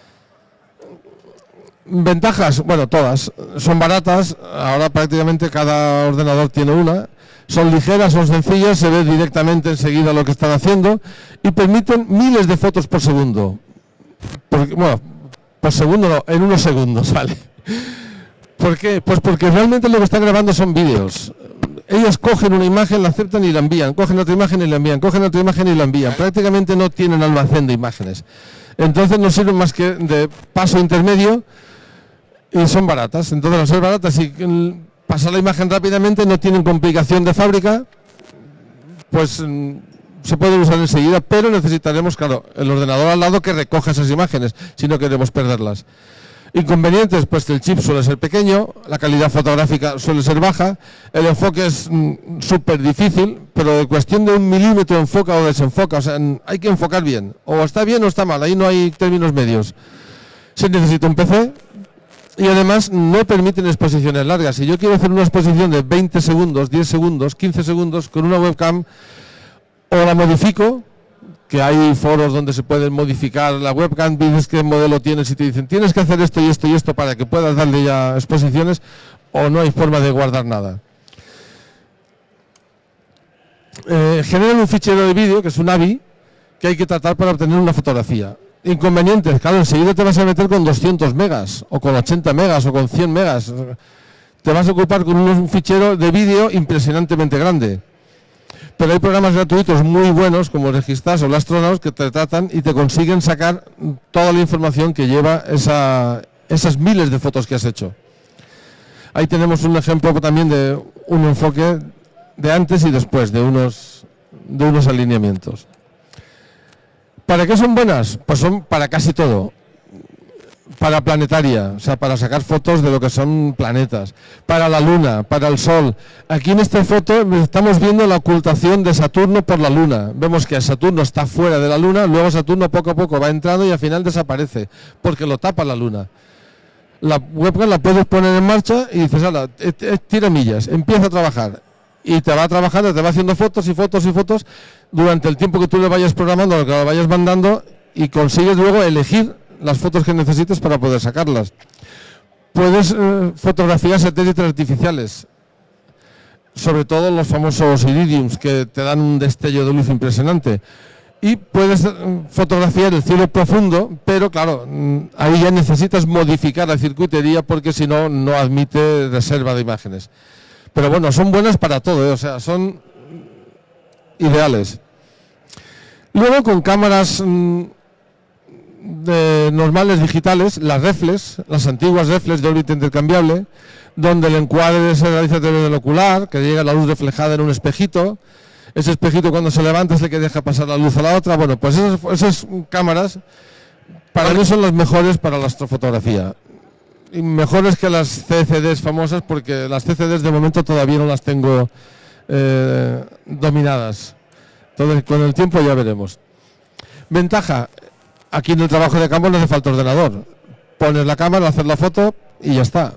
Ventajas, bueno, todas. Son baratas, ahora prácticamente cada ordenador tiene una. Son ligeras, son sencillas, se ve directamente enseguida lo que están haciendo y permiten miles de fotos por segundo. Bueno, por segundo no, en unos segundos, ¿vale? ¿Por qué? Pues porque realmente lo que están grabando son vídeos. Ellas cogen una imagen, la aceptan y la envían, cogen otra imagen y la envían, cogen otra imagen y la envían. Prácticamente no tienen almacén de imágenes. Entonces no sirven más que de paso intermedio y son baratas. Entonces al ser baratas y pasar la imagen rápidamente, no tienen complicación de fábrica, pues se puede usar enseguida, pero necesitaremos, claro, el ordenador al lado que recoja esas imágenes, si no queremos perderlas. Inconvenientes, pues el chip suele ser pequeño, la calidad fotográfica suele ser baja, el enfoque es súper difícil, pero de cuestión de 1 milímetro enfoca o desenfoca, o sea, hay que enfocar bien, o está bien o está mal, ahí no hay términos medios. Se necesita un PC, y además no permiten exposiciones largas. Si yo quiero hacer una exposición de 20 segundos, 10 segundos, 15 segundos con una webcam, o la modifico, que hay foros donde se pueden modificar la webcam, dices qué modelo tienes y te dicen tienes que hacer esto y esto y esto para que puedas darle ya exposiciones, o no hay forma de guardar nada. Generan un fichero de vídeo, que es un AVI, que hay que tratar para obtener una fotografía. Inconvenientes, claro, enseguida te vas a meter con 200 megas, o con 80 megas, o con 100 megas. Te vas a ocupar con un fichero de vídeo impresionantemente grande. Pero hay programas gratuitos muy buenos, como Registas o Lastronaut, que te tratan y te consiguen sacar toda la información que lleva esas miles de fotos que has hecho. Ahí tenemos un ejemplo también de un enfoque de antes y después, de unos alineamientos. ¿Para qué son buenas? Pues son para casi todo. Para planetaria, o sea, para sacar fotos de lo que son planetas, para la Luna, para el Sol. Aquí en esta foto estamos viendo la ocultación de Saturno por la Luna. Vemos que Saturno está fuera de la Luna, luego Saturno poco a poco va entrando y al final desaparece, porque lo tapa la Luna. La webcam la puedes poner en marcha y dices, ala, tira millas, empieza a trabajar. Y te va trabajando, te va haciendo fotos y fotos y fotos durante el tiempo que tú le vayas programando, lo que lo vayas mandando, y consigues luego elegir las fotos que necesites para poder sacarlas. Puedes fotografiar satélites artificiales, sobre todo los famosos iridiums, que te dan un destello de luz impresionante. Y puedes fotografiar el cielo profundo, pero claro, ahí ya necesitas modificar la circuitería porque si no, no admite reserva de imágenes. Pero bueno, son buenas para todo, o sea, son ideales. Luego con cámaras normales digitales, las reflex, las antiguas reflex de órbita intercambiable, donde el encuadre se realiza a través del ocular, que llega la luz reflejada en un espejito. Ese espejito cuando se levanta es el que deja pasar la luz a la otra. Bueno, pues esas cámaras para mí son las mejores para la astrofotografía. Y mejores que las CCDs famosas, porque las CCDs de momento todavía no las tengo dominadas. Entonces con el tiempo ya veremos. Ventaja, aquí en el trabajo de campo no hace falta ordenador. Pones la cámara, haces la foto y ya está.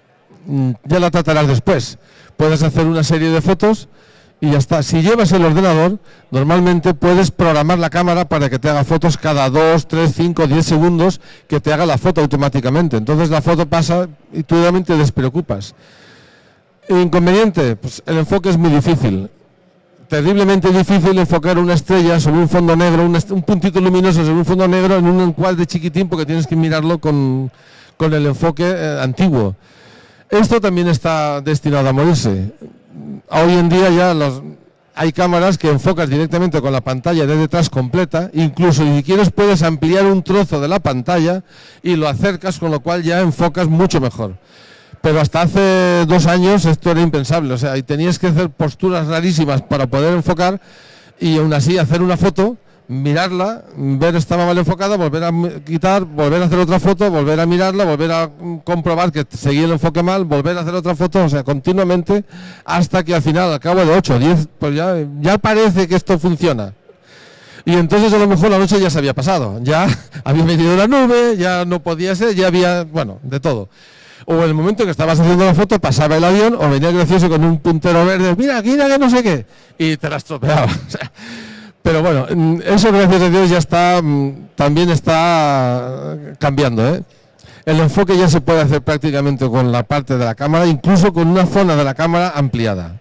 Ya la tratarás después. Puedes hacer una serie de fotos y ya está. Si llevas el ordenador, normalmente puedes programar la cámara para que te haga fotos cada 2, 3, 5, 10 segundos, que te haga la foto automáticamente. Entonces la foto pasa y tú realmente te despreocupas. Inconveniente, pues el enfoque es muy difícil. Terriblemente difícil enfocar una estrella sobre un fondo negro, un puntito luminoso sobre un fondo negro en un encuadre chiquitín, porque tienes que mirarlo con el enfoque antiguo. Esto también está destinado a morirse. Hoy en día ya hay cámaras que enfocas directamente con la pantalla de detrás completa, incluso si quieres puedes ampliar un trozo de la pantalla y lo acercas, con lo cual ya enfocas mucho mejor. Pero hasta hace 2 años esto era impensable, o sea, y tenías que hacer posturas rarísimas para poder enfocar y aún así hacer una foto, mirarla, ver si estaba mal enfocada, volver a quitar, volver a hacer otra foto, volver a mirarla, volver a comprobar que seguía el enfoque mal, volver a hacer otra foto, o sea, continuamente, hasta que al final, al cabo de 8 o 10, pues ya parece que esto funciona. Y entonces a lo mejor la noche ya se había pasado, ya había metido la nube, ya no podía ser, ya había, bueno, de todo. O en el momento que estabas haciendo la foto pasaba el avión o venía gracioso con un puntero verde, mira, aquí que no sé qué, y te la estropeaba. O sea, pero bueno, eso gracias a Dios ya está, también está cambiando, ¿eh? El enfoque ya se puede hacer prácticamente con la parte de la cámara, incluso con una zona de la cámara ampliada.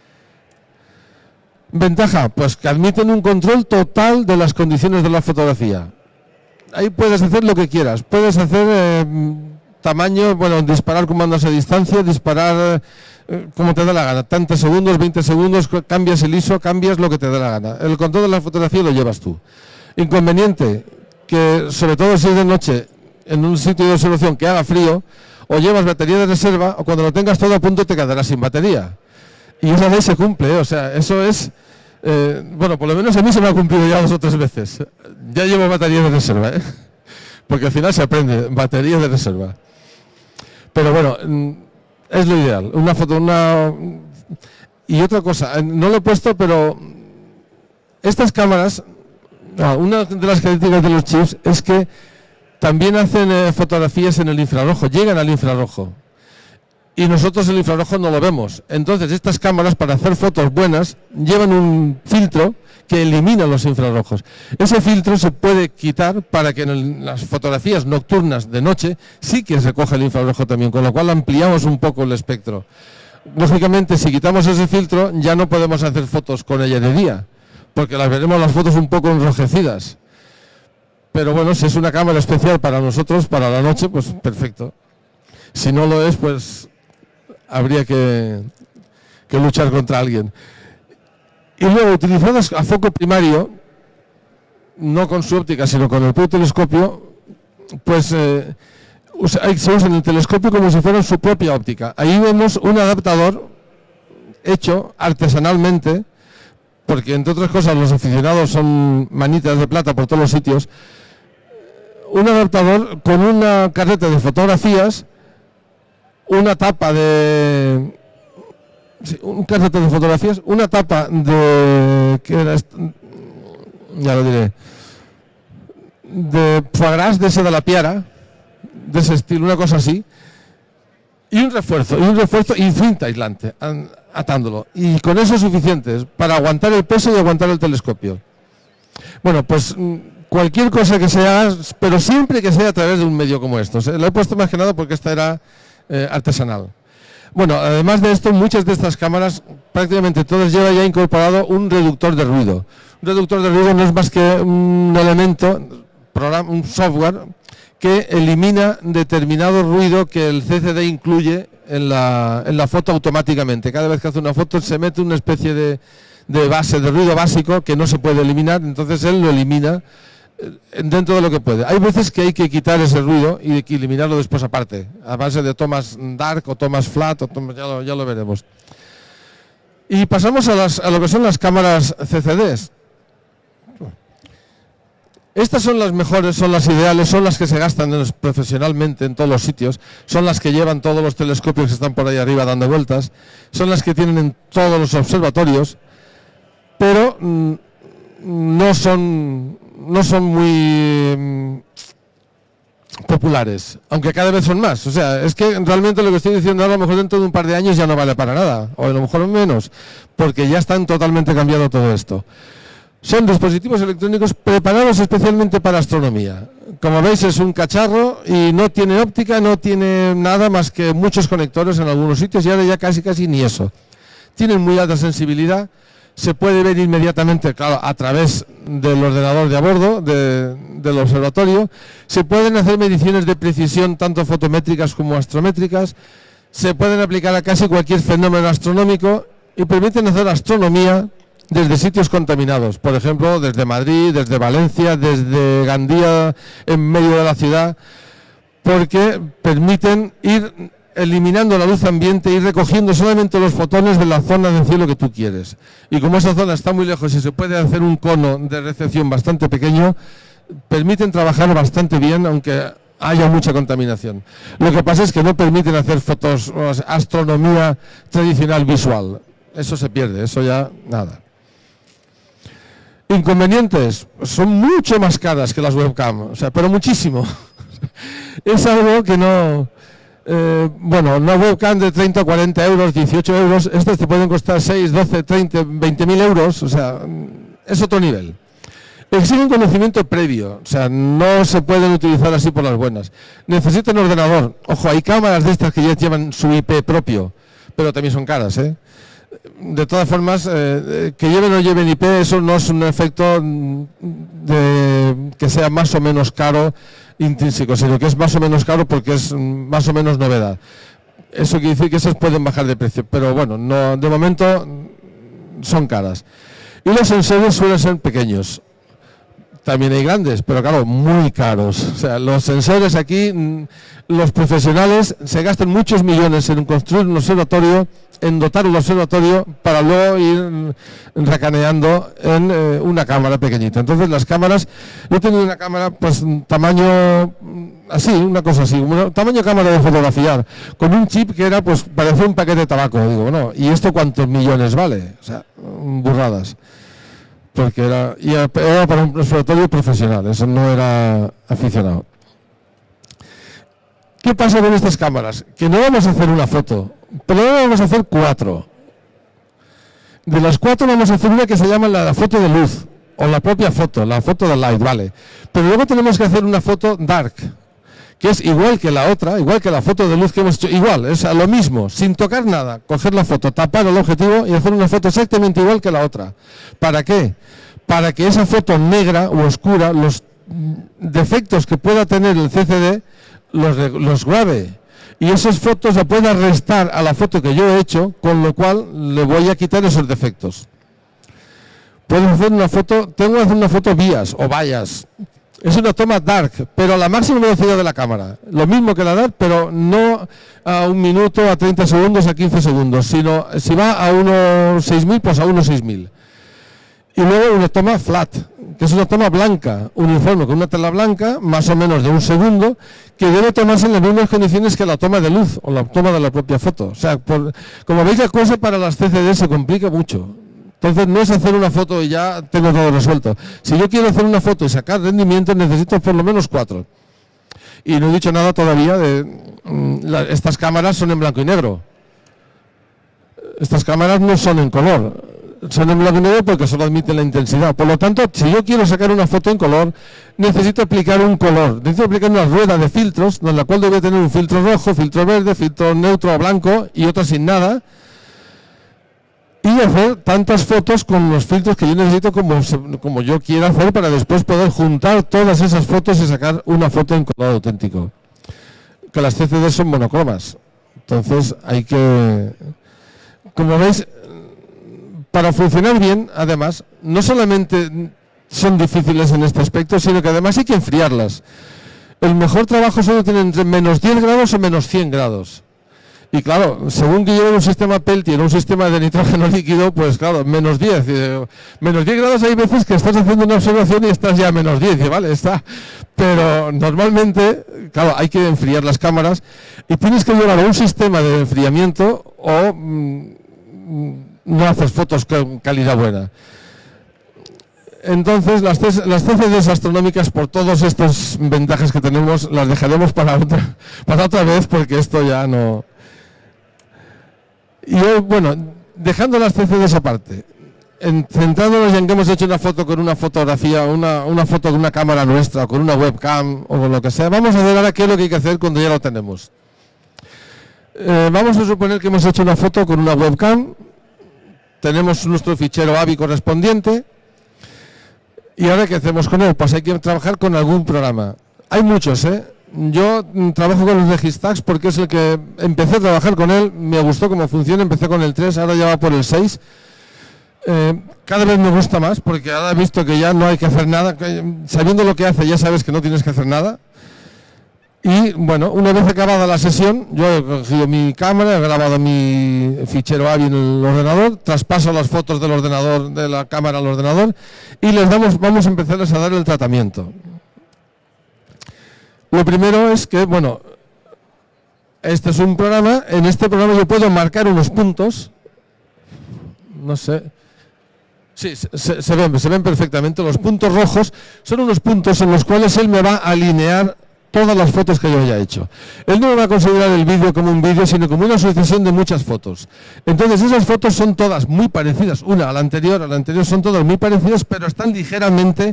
Ventaja, pues que admiten un control total de las condiciones de la fotografía. Ahí puedes hacer lo que quieras, puedes hacer tamaño, bueno, disparar comandos a distancia, disparar como te da la gana, tantos segundos, 20 segundos, cambias el ISO, cambias lo que te da la gana. El control de la fotografía lo llevas tú. Inconveniente, que sobre todo si es de noche, en un sitio de observación que haga frío, o llevas batería de reserva, o cuando lo tengas todo a punto te quedarás sin batería. Y esa ley se cumple, o sea, eso es, bueno, por lo menos a mí se me ha cumplido ya 2 o 3 veces. Ya llevo batería de reserva, porque al final se aprende, batería de reserva. Pero bueno, es lo ideal. Una foto, y otra cosa, no lo he puesto, pero estas cámaras, una de las características de los chips es que también hacen fotografías en el infrarrojo, llegan al infrarrojo. Y nosotros el infrarrojo no lo vemos. Entonces estas cámaras, para hacer fotos buenas, llevan un filtro que elimina los infrarrojos. Ese filtro se puede quitar para que en las fotografías nocturnas de noche sí que se coja el infrarrojo también, con lo cual ampliamos un poco el espectro. Lógicamente, si quitamos ese filtro, ya no podemos hacer fotos con ella de día, porque las veremos las fotos un poco enrojecidas. Pero bueno, si es una cámara especial para nosotros, para la noche, pues perfecto. Si no lo es, pues habría que luchar contra alguien. Y luego, utilizadas a foco primario, no con su óptica, sino con el propio telescopio, pues se usa en el telescopio como si fuera su propia óptica. Ahí vemos un adaptador hecho artesanalmente, porque entre otras cosas los aficionados son manitas de plata por todos los sitios. Un adaptador con una carreta de fotografías, una tapa de... Sí, un carrete de fotografías, una tapa de... ¿qué era esto? Ya lo diré. De foie gras, de ese de la piara, de ese estilo, una cosa así. Y un refuerzo y cinta aislante, atándolo. Y con eso es suficiente para aguantar el peso y aguantar el telescopio. Bueno, pues cualquier cosa que se haga, pero siempre que sea a través de un medio como estos. Lo he puesto más que nada porque esta era artesanal. Bueno, además de esto, muchas de estas cámaras, prácticamente todas, llevan ya incorporado un reductor de ruido. Un reductor de ruido no es más que un elemento, un software, que elimina determinado ruido que el CCD incluye en la foto automáticamente. Cada vez que hace una foto se mete una especie de base, de ruido básico que no se puede eliminar, entonces él lo elimina dentro de lo que puede. Hay veces que hay que quitar ese ruido y hay que eliminarlo después aparte, a base de tomas dark o tomas flat, o ya lo veremos. Y pasamos a lo que son las cámaras CCDs. Estas son las mejores, son las ideales, son las que se gastan profesionalmente en todos los sitios, son las que llevan todos los telescopios que están por ahí arriba dando vueltas, son las que tienen en todos los observatorios, pero no son muy populares, aunque cada vez son más. O sea, es que realmente lo que estoy diciendo ahora, a lo mejor dentro de un par de años ya no vale para nada, o a lo mejor menos, porque ya están totalmente cambiado todo esto. Son dispositivos electrónicos preparados especialmente para astronomía. Como veis, es un cacharro y no tiene óptica, no tiene nada más que muchos conectores en algunos sitios, y ahora ya casi ni eso. Tienen muy alta sensibilidad, se puede ver inmediatamente, claro, a través del ordenador de a bordo del observatorio. Se pueden hacer mediciones de precisión, tanto fotométricas como astrométricas. Se pueden aplicar a casi cualquier fenómeno astronómico y permiten hacer astronomía desde sitios contaminados, por ejemplo, desde Madrid, desde Valencia, desde Gandía, en medio de la ciudad, porque permiten ir eliminando la luz ambiente y recogiendo solamente los fotones de la zona del cielo que tú quieres. Y como esa zona está muy lejos y se puede hacer un cono de recepción bastante pequeño, permiten trabajar bastante bien, aunque haya mucha contaminación. Lo que pasa es que no permiten hacer fotos, o sea, astronomía tradicional visual. Eso se pierde, eso ya nada. Inconvenientes, son mucho más caras que las webcam, o sea, pero muchísimo. Es algo que no... bueno, una webcam de 30, 40 euros, 18 euros, estas te pueden costar 6, 12, 30, 20.000 euros, o sea, es otro nivel. Exigen conocimiento previo, o sea, no se pueden utilizar así por las buenas. Necesitan ordenador. Ojo, hay cámaras de estas que ya llevan su IP propio, pero también son caras, ¿eh? De todas formas, que lleven o no lleven IP, eso no es un efecto de que sea más o menos caro intrínseco, sino que es más o menos caro porque es más o menos novedad. Eso quiere decir que esas pueden bajar de precio, pero bueno, no, de momento son caras. Y los sensores suelen ser pequeños. También hay grandes, pero claro, muy caros. O sea, los sensores aquí, los profesionales se gastan muchos millones en construir un observatorio, en dotar un observatorio para luego ir racaneando en una cámara pequeñita. Entonces las cámaras, yo he tenido una cámara pues tamaño así, una cosa así, tamaño cámara de fotografiar, con un chip que era pues parecía un paquete de tabaco. Digo, bueno, ¿y esto cuántos millones vale? O sea, burradas. Porque era para un observatorio profesional, eso no era aficionado. ¿Qué pasa con estas cámaras? Que no vamos a hacer una foto, pero ahora vamos a hacer 4. De las 4 vamos a hacer una que se llama la foto de luz, o la propia foto, la foto de light, vale. Pero luego tenemos que hacer una foto dark, que es igual que la otra, igual que la foto de luz que hemos hecho, igual, es a lo mismo, sin tocar nada, coger la foto, tapar el objetivo y hacer una foto exactamente igual que la otra. ¿Para qué? Para que esa foto negra o oscura, defectos que pueda tener el CCD los grabe. Y esas fotos la pueda restar a la foto que yo he hecho, con lo cual le voy a quitar esos defectos. Puedo hacer una foto, tengo que hacer una foto vías o vallas. Es una toma dark, pero a la máxima velocidad de la cámara. Lo mismo que la dark, pero no a 1 minuto, a 30 segundos, a 15 segundos, sino si va a unos 6000, pues a unos 6000. Y luego una toma flat, que es una toma blanca, uniforme, con una tela blanca, más o menos de 1 segundo, que debe tomarse en las mismas condiciones que la toma de luz o la toma de la propia foto. O sea, como veis, la cosa para las CCD se complica mucho. Entonces no es hacer una foto y ya tengo todo resuelto. Si yo quiero hacer una foto y sacar rendimiento, necesito por lo menos 4. Y no he dicho nada todavía de... estas cámaras son en blanco y negro. Estas cámaras no son en color. Son en blanco y negro porque solo admiten la intensidad. Por lo tanto, si yo quiero sacar una foto en color, necesito aplicar un color. Necesito aplicar una rueda de filtros, en la cual debe tener un filtro rojo, filtro verde, filtro neutro o blanco y otra sin nada. Y hacer tantas fotos con los filtros que yo necesito como yo quiera hacer, para después poder juntar todas esas fotos y sacar una foto en color auténtico. Que las CCD son monocromas. Entonces hay que... Como veis, para funcionar bien, además, no solamente son difíciles en este aspecto, sino que además hay que enfriarlas. El mejor trabajo solo tiene entre menos 10 grados o menos 100 grados. Y claro, según que lleve un sistema Peltier, un sistema de nitrógeno líquido, pues claro, menos 10. Menos 10 grados hay veces que estás haciendo una observación y estás ya a menos 10, y vale, está. Pero normalmente, claro, hay que enfriar las cámaras y tienes que llevar a un sistema de enfriamiento o no haces fotos con calidad buena. Entonces, las CCDs astronómicas, por todas estas ventajas que tenemos, las dejaremos para otra vez, porque esto ya no... Y hoy, bueno, dejando las CCDs aparte, centrándonos en que hemos hecho una foto con una fotografía, una foto con una cámara nuestra, con una webcam o con lo que sea, vamos a ver ahora qué es lo que hay que hacer cuando ya lo tenemos. Vamos a suponer que hemos hecho una foto con una webcam, tenemos nuestro fichero AVI correspondiente, y ahora ¿qué hacemos con él? Pues hay que trabajar con algún programa. Hay muchos, Yo trabajo con el Registax porque es el que empecé a trabajar con él, me gustó cómo funciona, empecé con el 3, ahora ya va por el 6. Cada vez me gusta más porque ahora he visto que ya no hay que hacer nada, sabiendo lo que hace ya sabes que no tienes que hacer nada. Y bueno, una vez acabada la sesión, yo he cogido mi cámara, he grabado mi fichero AVI en el ordenador, traspaso las fotos del ordenador, de la cámara al ordenador y vamos a empezarles a dar el tratamiento. Lo primero es que, bueno, este es un programa, en este programa yo puedo marcar unos puntos, no sé, sí, se ven perfectamente, los puntos rojos son unos puntos en los cuales él me va a alinear todas las fotos que yo haya hecho. Él no me va a considerar el vídeo como un vídeo, sino como una sucesión de muchas fotos. Entonces esas fotos son todas muy parecidas, una a la anterior son todas muy parecidas, pero están ligeramente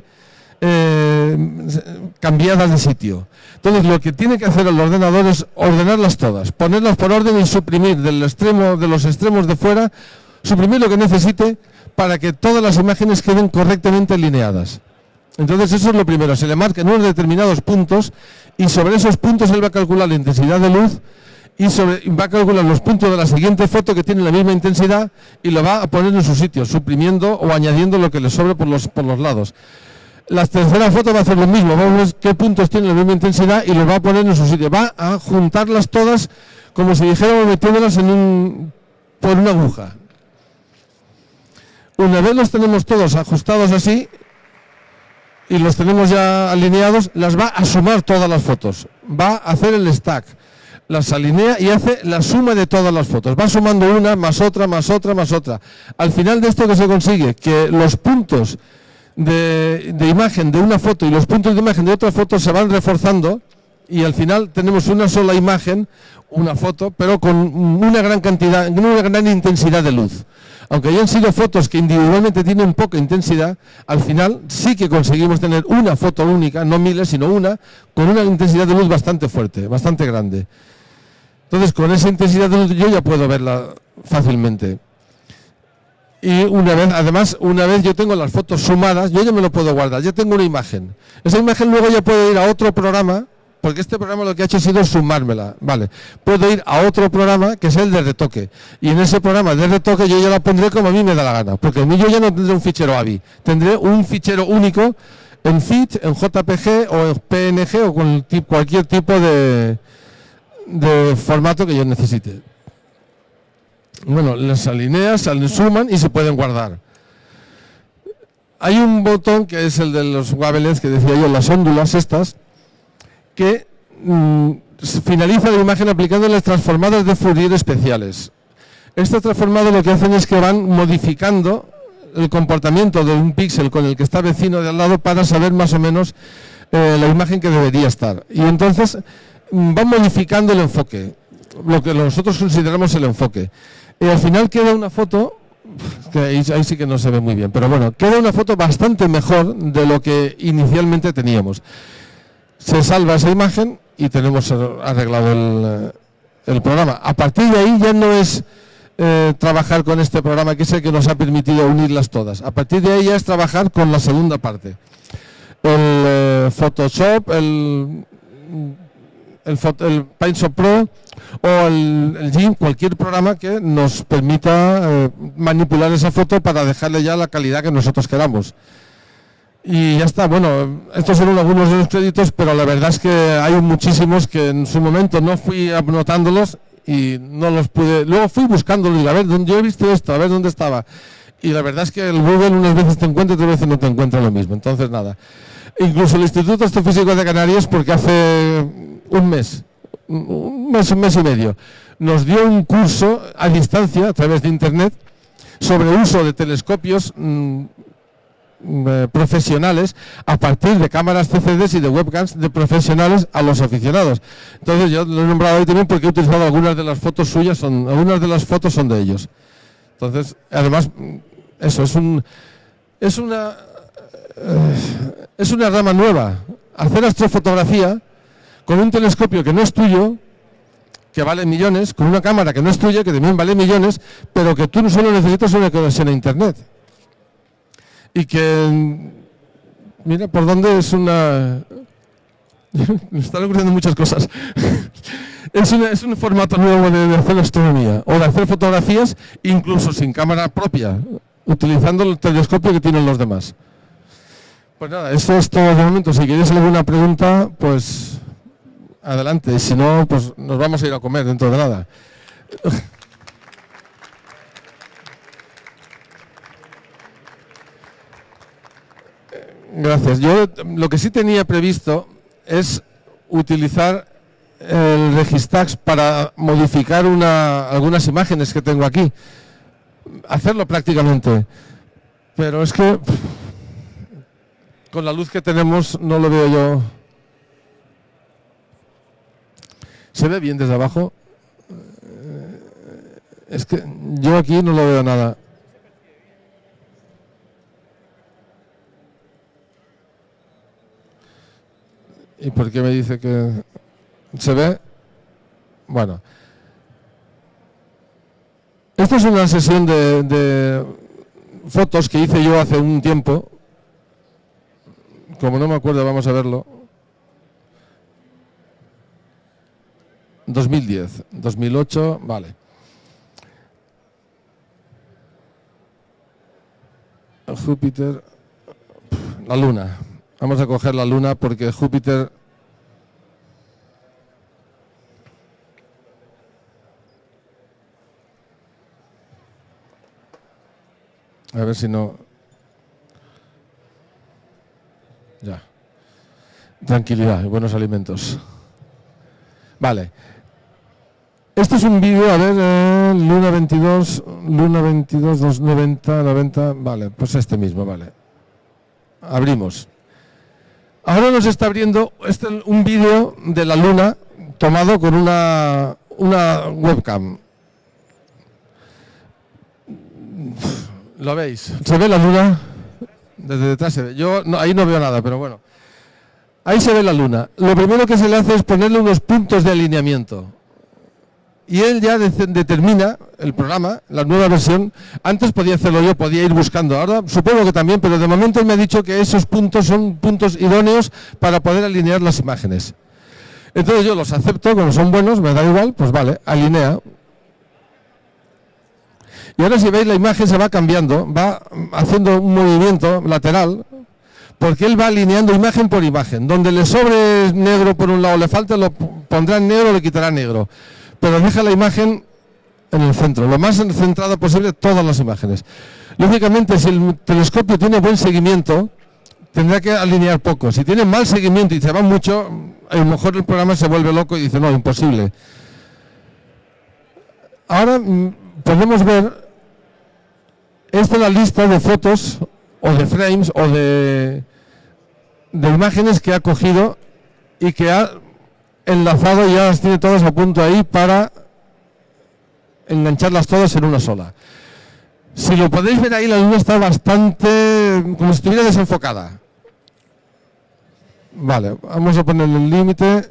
cambiadas de sitio. Entonces lo que tiene que hacer el ordenador es ordenarlas todas, ponerlas por orden y suprimir de los extremos de fuera, suprimir lo que necesite para que todas las imágenes queden correctamente alineadas. Entonces eso es lo primero, se le marcan unos determinados puntos y sobre esos puntos él va a calcular la intensidad de luz y va a calcular los puntos de la siguiente foto que tienen la misma intensidad y lo va a poner en su sitio, suprimiendo o añadiendo lo que le sobre por los lados. La tercera foto va a hacer lo mismo, vamos a ver qué puntos tienen la misma intensidad y los va a poner en su sitio. Va a juntarlas todas como si dijéramos metiéndolas por una aguja. Una vez los tenemos todos ajustados así y los tenemos ya alineados, las va a sumar todas las fotos. Va a hacer el stack, las alinea y hace la suma de todas las fotos. Va sumando una, más otra, más otra, más otra. Al final de esto, ¿qué se consigue? Que los puntos de imagen de una foto y los puntos de imagen de otra foto se van reforzando y al final tenemos una sola imagen, una foto, pero con una gran cantidad, una gran intensidad de luz. Aunque hayan sido fotos que individualmente tienen poca intensidad, al final sí que conseguimos tener una foto única, no miles, sino una, con una intensidad de luz bastante fuerte, bastante grande. Entonces, con esa intensidad de luz yo ya puedo verla fácilmente. Y una vez, además, una vez yo tengo las fotos sumadas, yo ya me lo puedo guardar, ya tengo una imagen. Esa imagen luego ya puedo ir a otro programa, porque este programa lo que ha hecho ha sido sumármela, ¿vale? Puedo ir a otro programa que es el de retoque. Y en ese programa de retoque yo ya la pondré como a mí me da la gana, porque a mí yo ya no tendré un fichero AVI, tendré un fichero único en FIT, en JPG o en PNG o con cualquier tipo de formato que yo necesite. Bueno, las alineas, se suman y se pueden guardar. Hay un botón que es el de los wavelengths que decía yo, las óndulas estas, que finaliza la imagen aplicando las transformadas de Fourier especiales. Estas transformadas lo que hacen es que van modificando el comportamiento de un píxel con el que está vecino de al lado para saber más o menos la imagen que debería estar. Y entonces van modificando el enfoque, lo que nosotros consideramos el enfoque. Y al final queda una foto, que ahí sí que no se ve muy bien, pero bueno, queda una foto bastante mejor de lo que inicialmente teníamos. Se salva esa imagen y tenemos arreglado el programa. A partir de ahí ya no es trabajar con este programa que es el que nos ha permitido unirlas todas. A partir de ahí ya es trabajar con la segunda parte. El Photoshop, el Paint Pro o el GIMP, cualquier programa que nos permita manipular esa foto para dejarle ya la calidad que nosotros queramos. Y ya está, bueno, estos son algunos de los créditos, pero la verdad es que hay muchísimos que en su momento no fui anotándolos y no los pude. Luego fui buscándolos y a ver, yo he visto esto, a ver dónde estaba. Y la verdad es que el Google unas veces te encuentra y otras veces no te encuentra lo mismo. Entonces, nada. Incluso el Instituto Astrofísico de Canarias, porque hace un mes y medio, nos dio un curso a distancia, a través de Internet, sobre uso de telescopios profesionales a partir de cámaras CCDs y de webcams de profesionales a los aficionados. Entonces yo lo he nombrado ahí también porque he utilizado algunas de las fotos suyas, algunas de las fotos son de ellos. Entonces, además, eso es una rama nueva. Hacer astrofotografía con un telescopio que no es tuyo, que vale millones, con una cámara que no es tuya, que también vale millones, pero que tú no solo necesitas una conexión a Internet. Y que, mira, por dónde es una... Me están ocurriendo muchas cosas. Es un formato nuevo de hacer astronomía, o de hacer fotografías, incluso sin cámara propia, utilizando el telescopio que tienen los demás. Pues nada, esto es todo de momento. Si queréis alguna pregunta, pues adelante. Si no, pues nos vamos a ir a comer dentro de nada. Gracias. Yo lo que sí tenía previsto es utilizar el Registax para modificar algunas imágenes que tengo aquí. Hacerlo prácticamente. Pero es que con la luz que tenemos no lo veo yo. ¿Se ve bien desde abajo? Es que yo aquí no lo veo nada. ¿Y por qué me dice que se ve? Bueno. Esta es una sesión de fotos que hice yo hace un tiempo. Como no me acuerdo, vamos a verlo. 2010, 2008, vale. Júpiter, la Luna. Vamos a coger la Luna porque Júpiter... A ver si no... Ya. Tranquilidad y buenos alimentos. Vale. Este es un vídeo, a ver, Luna 22, 290, 90, vale, pues este mismo, vale. Abrimos. Ahora nos está abriendo un vídeo de la Luna tomado con una webcam. ¿Lo veis? ¿Se ve la Luna? Desde detrás se ve. Yo ahí no veo nada, pero bueno. Ahí se ve la Luna. Lo primero que se le hace es ponerle unos puntos de alineamiento. y él ya determina el programa, la nueva versión. Antes podía hacerlo yo, podía ir buscando, ahora supongo que también, pero de momento él me ha dicho que esos puntos son puntos idóneos para poder alinear las imágenes. Entonces yo los acepto, como son buenos, me da igual, pues vale, alinea. Y ahora si veis la imagen se va cambiando, va haciendo un movimiento lateral, porque él va alineando imagen por imagen. Donde le sobre negro por un lado, le falte, lo pondrá en negro o le quitará negro. Pero deja la imagen en el centro, lo más centrada posible todas las imágenes. Lógicamente, si el telescopio tiene buen seguimiento, tendrá que alinear poco. Si tiene mal seguimiento y se va mucho, a lo mejor el programa se vuelve loco y dice, no, imposible. Ahora podemos ver, esta es la lista de fotos, o de frames, o de imágenes que ha cogido y que ha enlazado y ya las tiene todas a punto ahí para engancharlas todas en una sola. Si lo podéis ver ahí, la luna está bastante como si estuviera desenfocada. Vale, vamos a ponerle el límite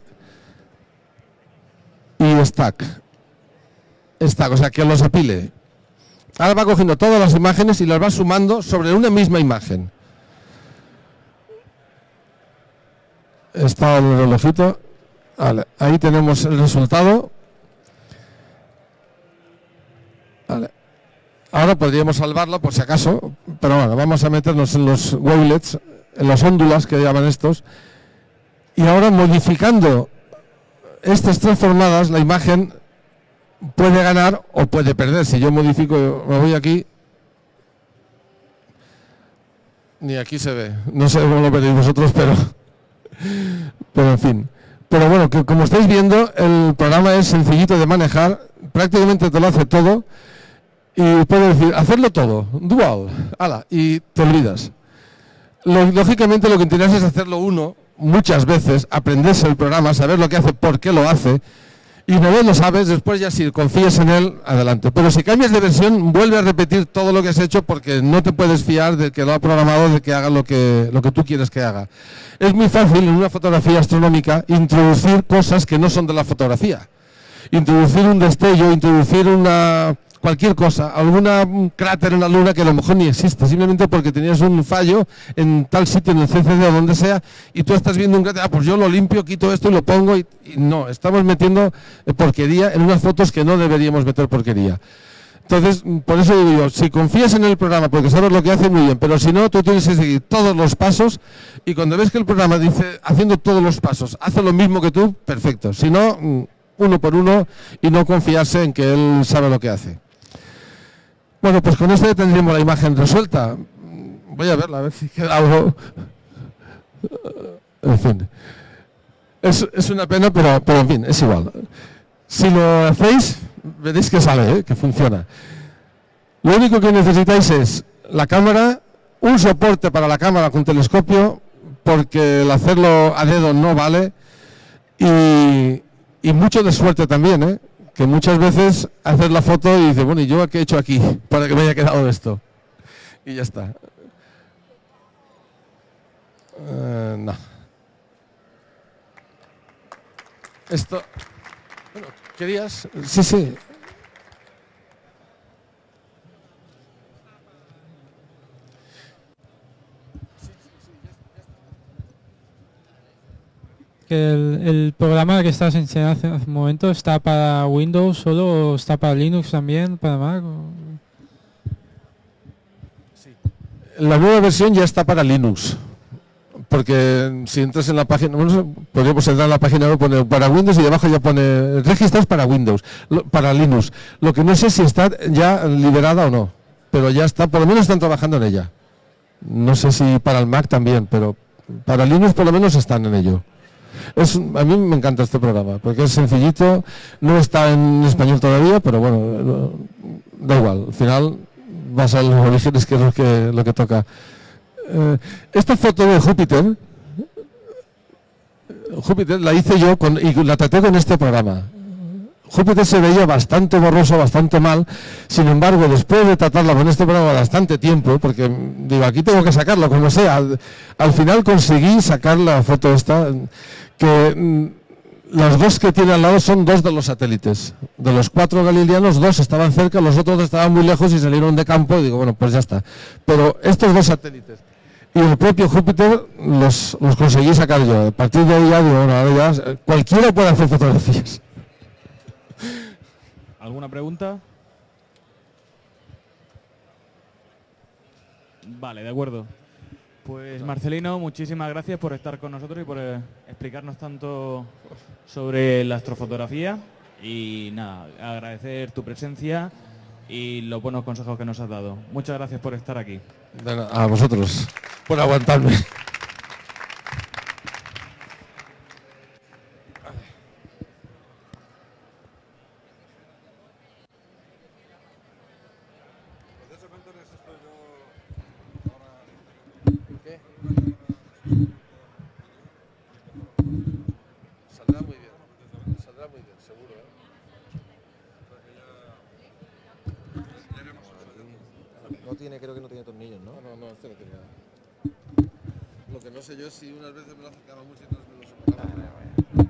y stack, o sea que los apile. Ahora va cogiendo todas las imágenes y las va sumando sobre una misma imagen. Está el relojito. Vale, ahí tenemos el resultado. Vale. Ahora podríamos salvarla por si acaso, pero bueno, vamos a meternos en los wavelets, en las óndulas que llaman estos, y ahora modificando estas transformadas, la imagen puede ganar o puede perder. Si yo modifico, me voy aquí, ni aquí se ve, no sé cómo lo veréis vosotros, pero en fin. Pero bueno, que como estáis viendo, el programa es sencillito de manejar, prácticamente te lo hace todo, y puede decir, hacerlo todo, dual, ala, y te olvidas. Lógicamente lo que tienes es hacerlo uno, muchas veces, aprenderse el programa, saber lo que hace, por qué lo hace, y una vez lo sabes, después ya si confías en él, adelante. Pero si cambias de versión, vuelve a repetir todo lo que has hecho porque no te puedes fiar de que lo ha programado, de que haga lo que tú quieres que haga. Es muy fácil en una fotografía astronómica introducir cosas que no son de la fotografía. Introducir un destello, introducir cualquier cosa, algún cráter en la luna que a lo mejor ni existe, simplemente porque tenías un fallo en tal sitio, en el CCD o donde sea, y tú estás viendo un cráter, pues yo lo limpio, quito esto y lo pongo, y no, estamos metiendo porquería en unas fotos que no deberíamos meter porquería. Entonces, por eso digo yo, si confías en el programa porque sabes lo que hace, muy bien, pero si no, tú tienes que seguir todos los pasos, y cuando ves que el programa dice, haciendo todos los pasos, hace lo mismo que tú, perfecto. Si no, uno por uno, y no confiarse en que él sabe lo que hace. Bueno, pues con esto ya tendríamos la imagen resuelta. Voy a verla, a ver si queda algo. En fin. Es una pena, pero en fin, es igual. Si lo hacéis, veréis que sale, que funciona. Lo único que necesitáis es la cámara, un soporte para la cámara con telescopio, porque el hacerlo a dedo no vale, y mucho de suerte también, que muchas veces haces la foto y dices, bueno, ¿y yo qué he hecho aquí para que me haya quedado esto? Y ya está. No. Esto... Bueno, ¿querías? Sí, sí. El programa que estás enseñando hace un momento, ¿está para Windows solo o está para Linux también, para Mac? Sí. La nueva versión ya está para Linux, porque si entras en la página, bueno, podríamos entrar en la página web, pone para Windows y debajo ya pone registrados para Windows, para Linux. Lo que no sé si está ya liberada o no, pero ya está, por lo menos están trabajando en ella. No sé si para el Mac también, pero para Linux por lo menos están en ello. A mí me encanta este programa, porque es sencillito, no está en español todavía, pero bueno, da igual, al final vas a los orígenes, que es lo que toca. Esta foto de Júpiter la hice yo y la traté con este programa. Júpiter se veía bastante borroso, bastante mal, sin embargo, después de tratarla con este programa bastante tiempo, porque digo, aquí tengo que sacarlo, como sea, al final conseguí sacar la foto esta, que Los dos que tiene al lado son dos de los satélites. De los 4 galileanos, 2 estaban cerca, los otros estaban muy lejos y salieron de campo. Y digo, bueno, pues ya está. Pero estos 2 satélites y el propio Júpiter los conseguí sacar yo. A partir de ahí ya digo, bueno, ahora ya cualquiera puede hacer fotografías. ¿Alguna pregunta? Vale, de acuerdo. Pues Marcelino, muchísimas gracias por estar con nosotros y por explicarnos tanto sobre la astrofotografía. Y nada, agradecer tu presencia y los buenos consejos que nos has dado. Muchas gracias por estar aquí. A vosotros, por aguantarme. Saldrá muy bien, seguro, ¿eh? No tiene, creo que no tiene tornillos, ¿no? No, este no tiene nada. Lo que no sé yo es si unas veces me lo acercaba mucho y otras me lo separaba.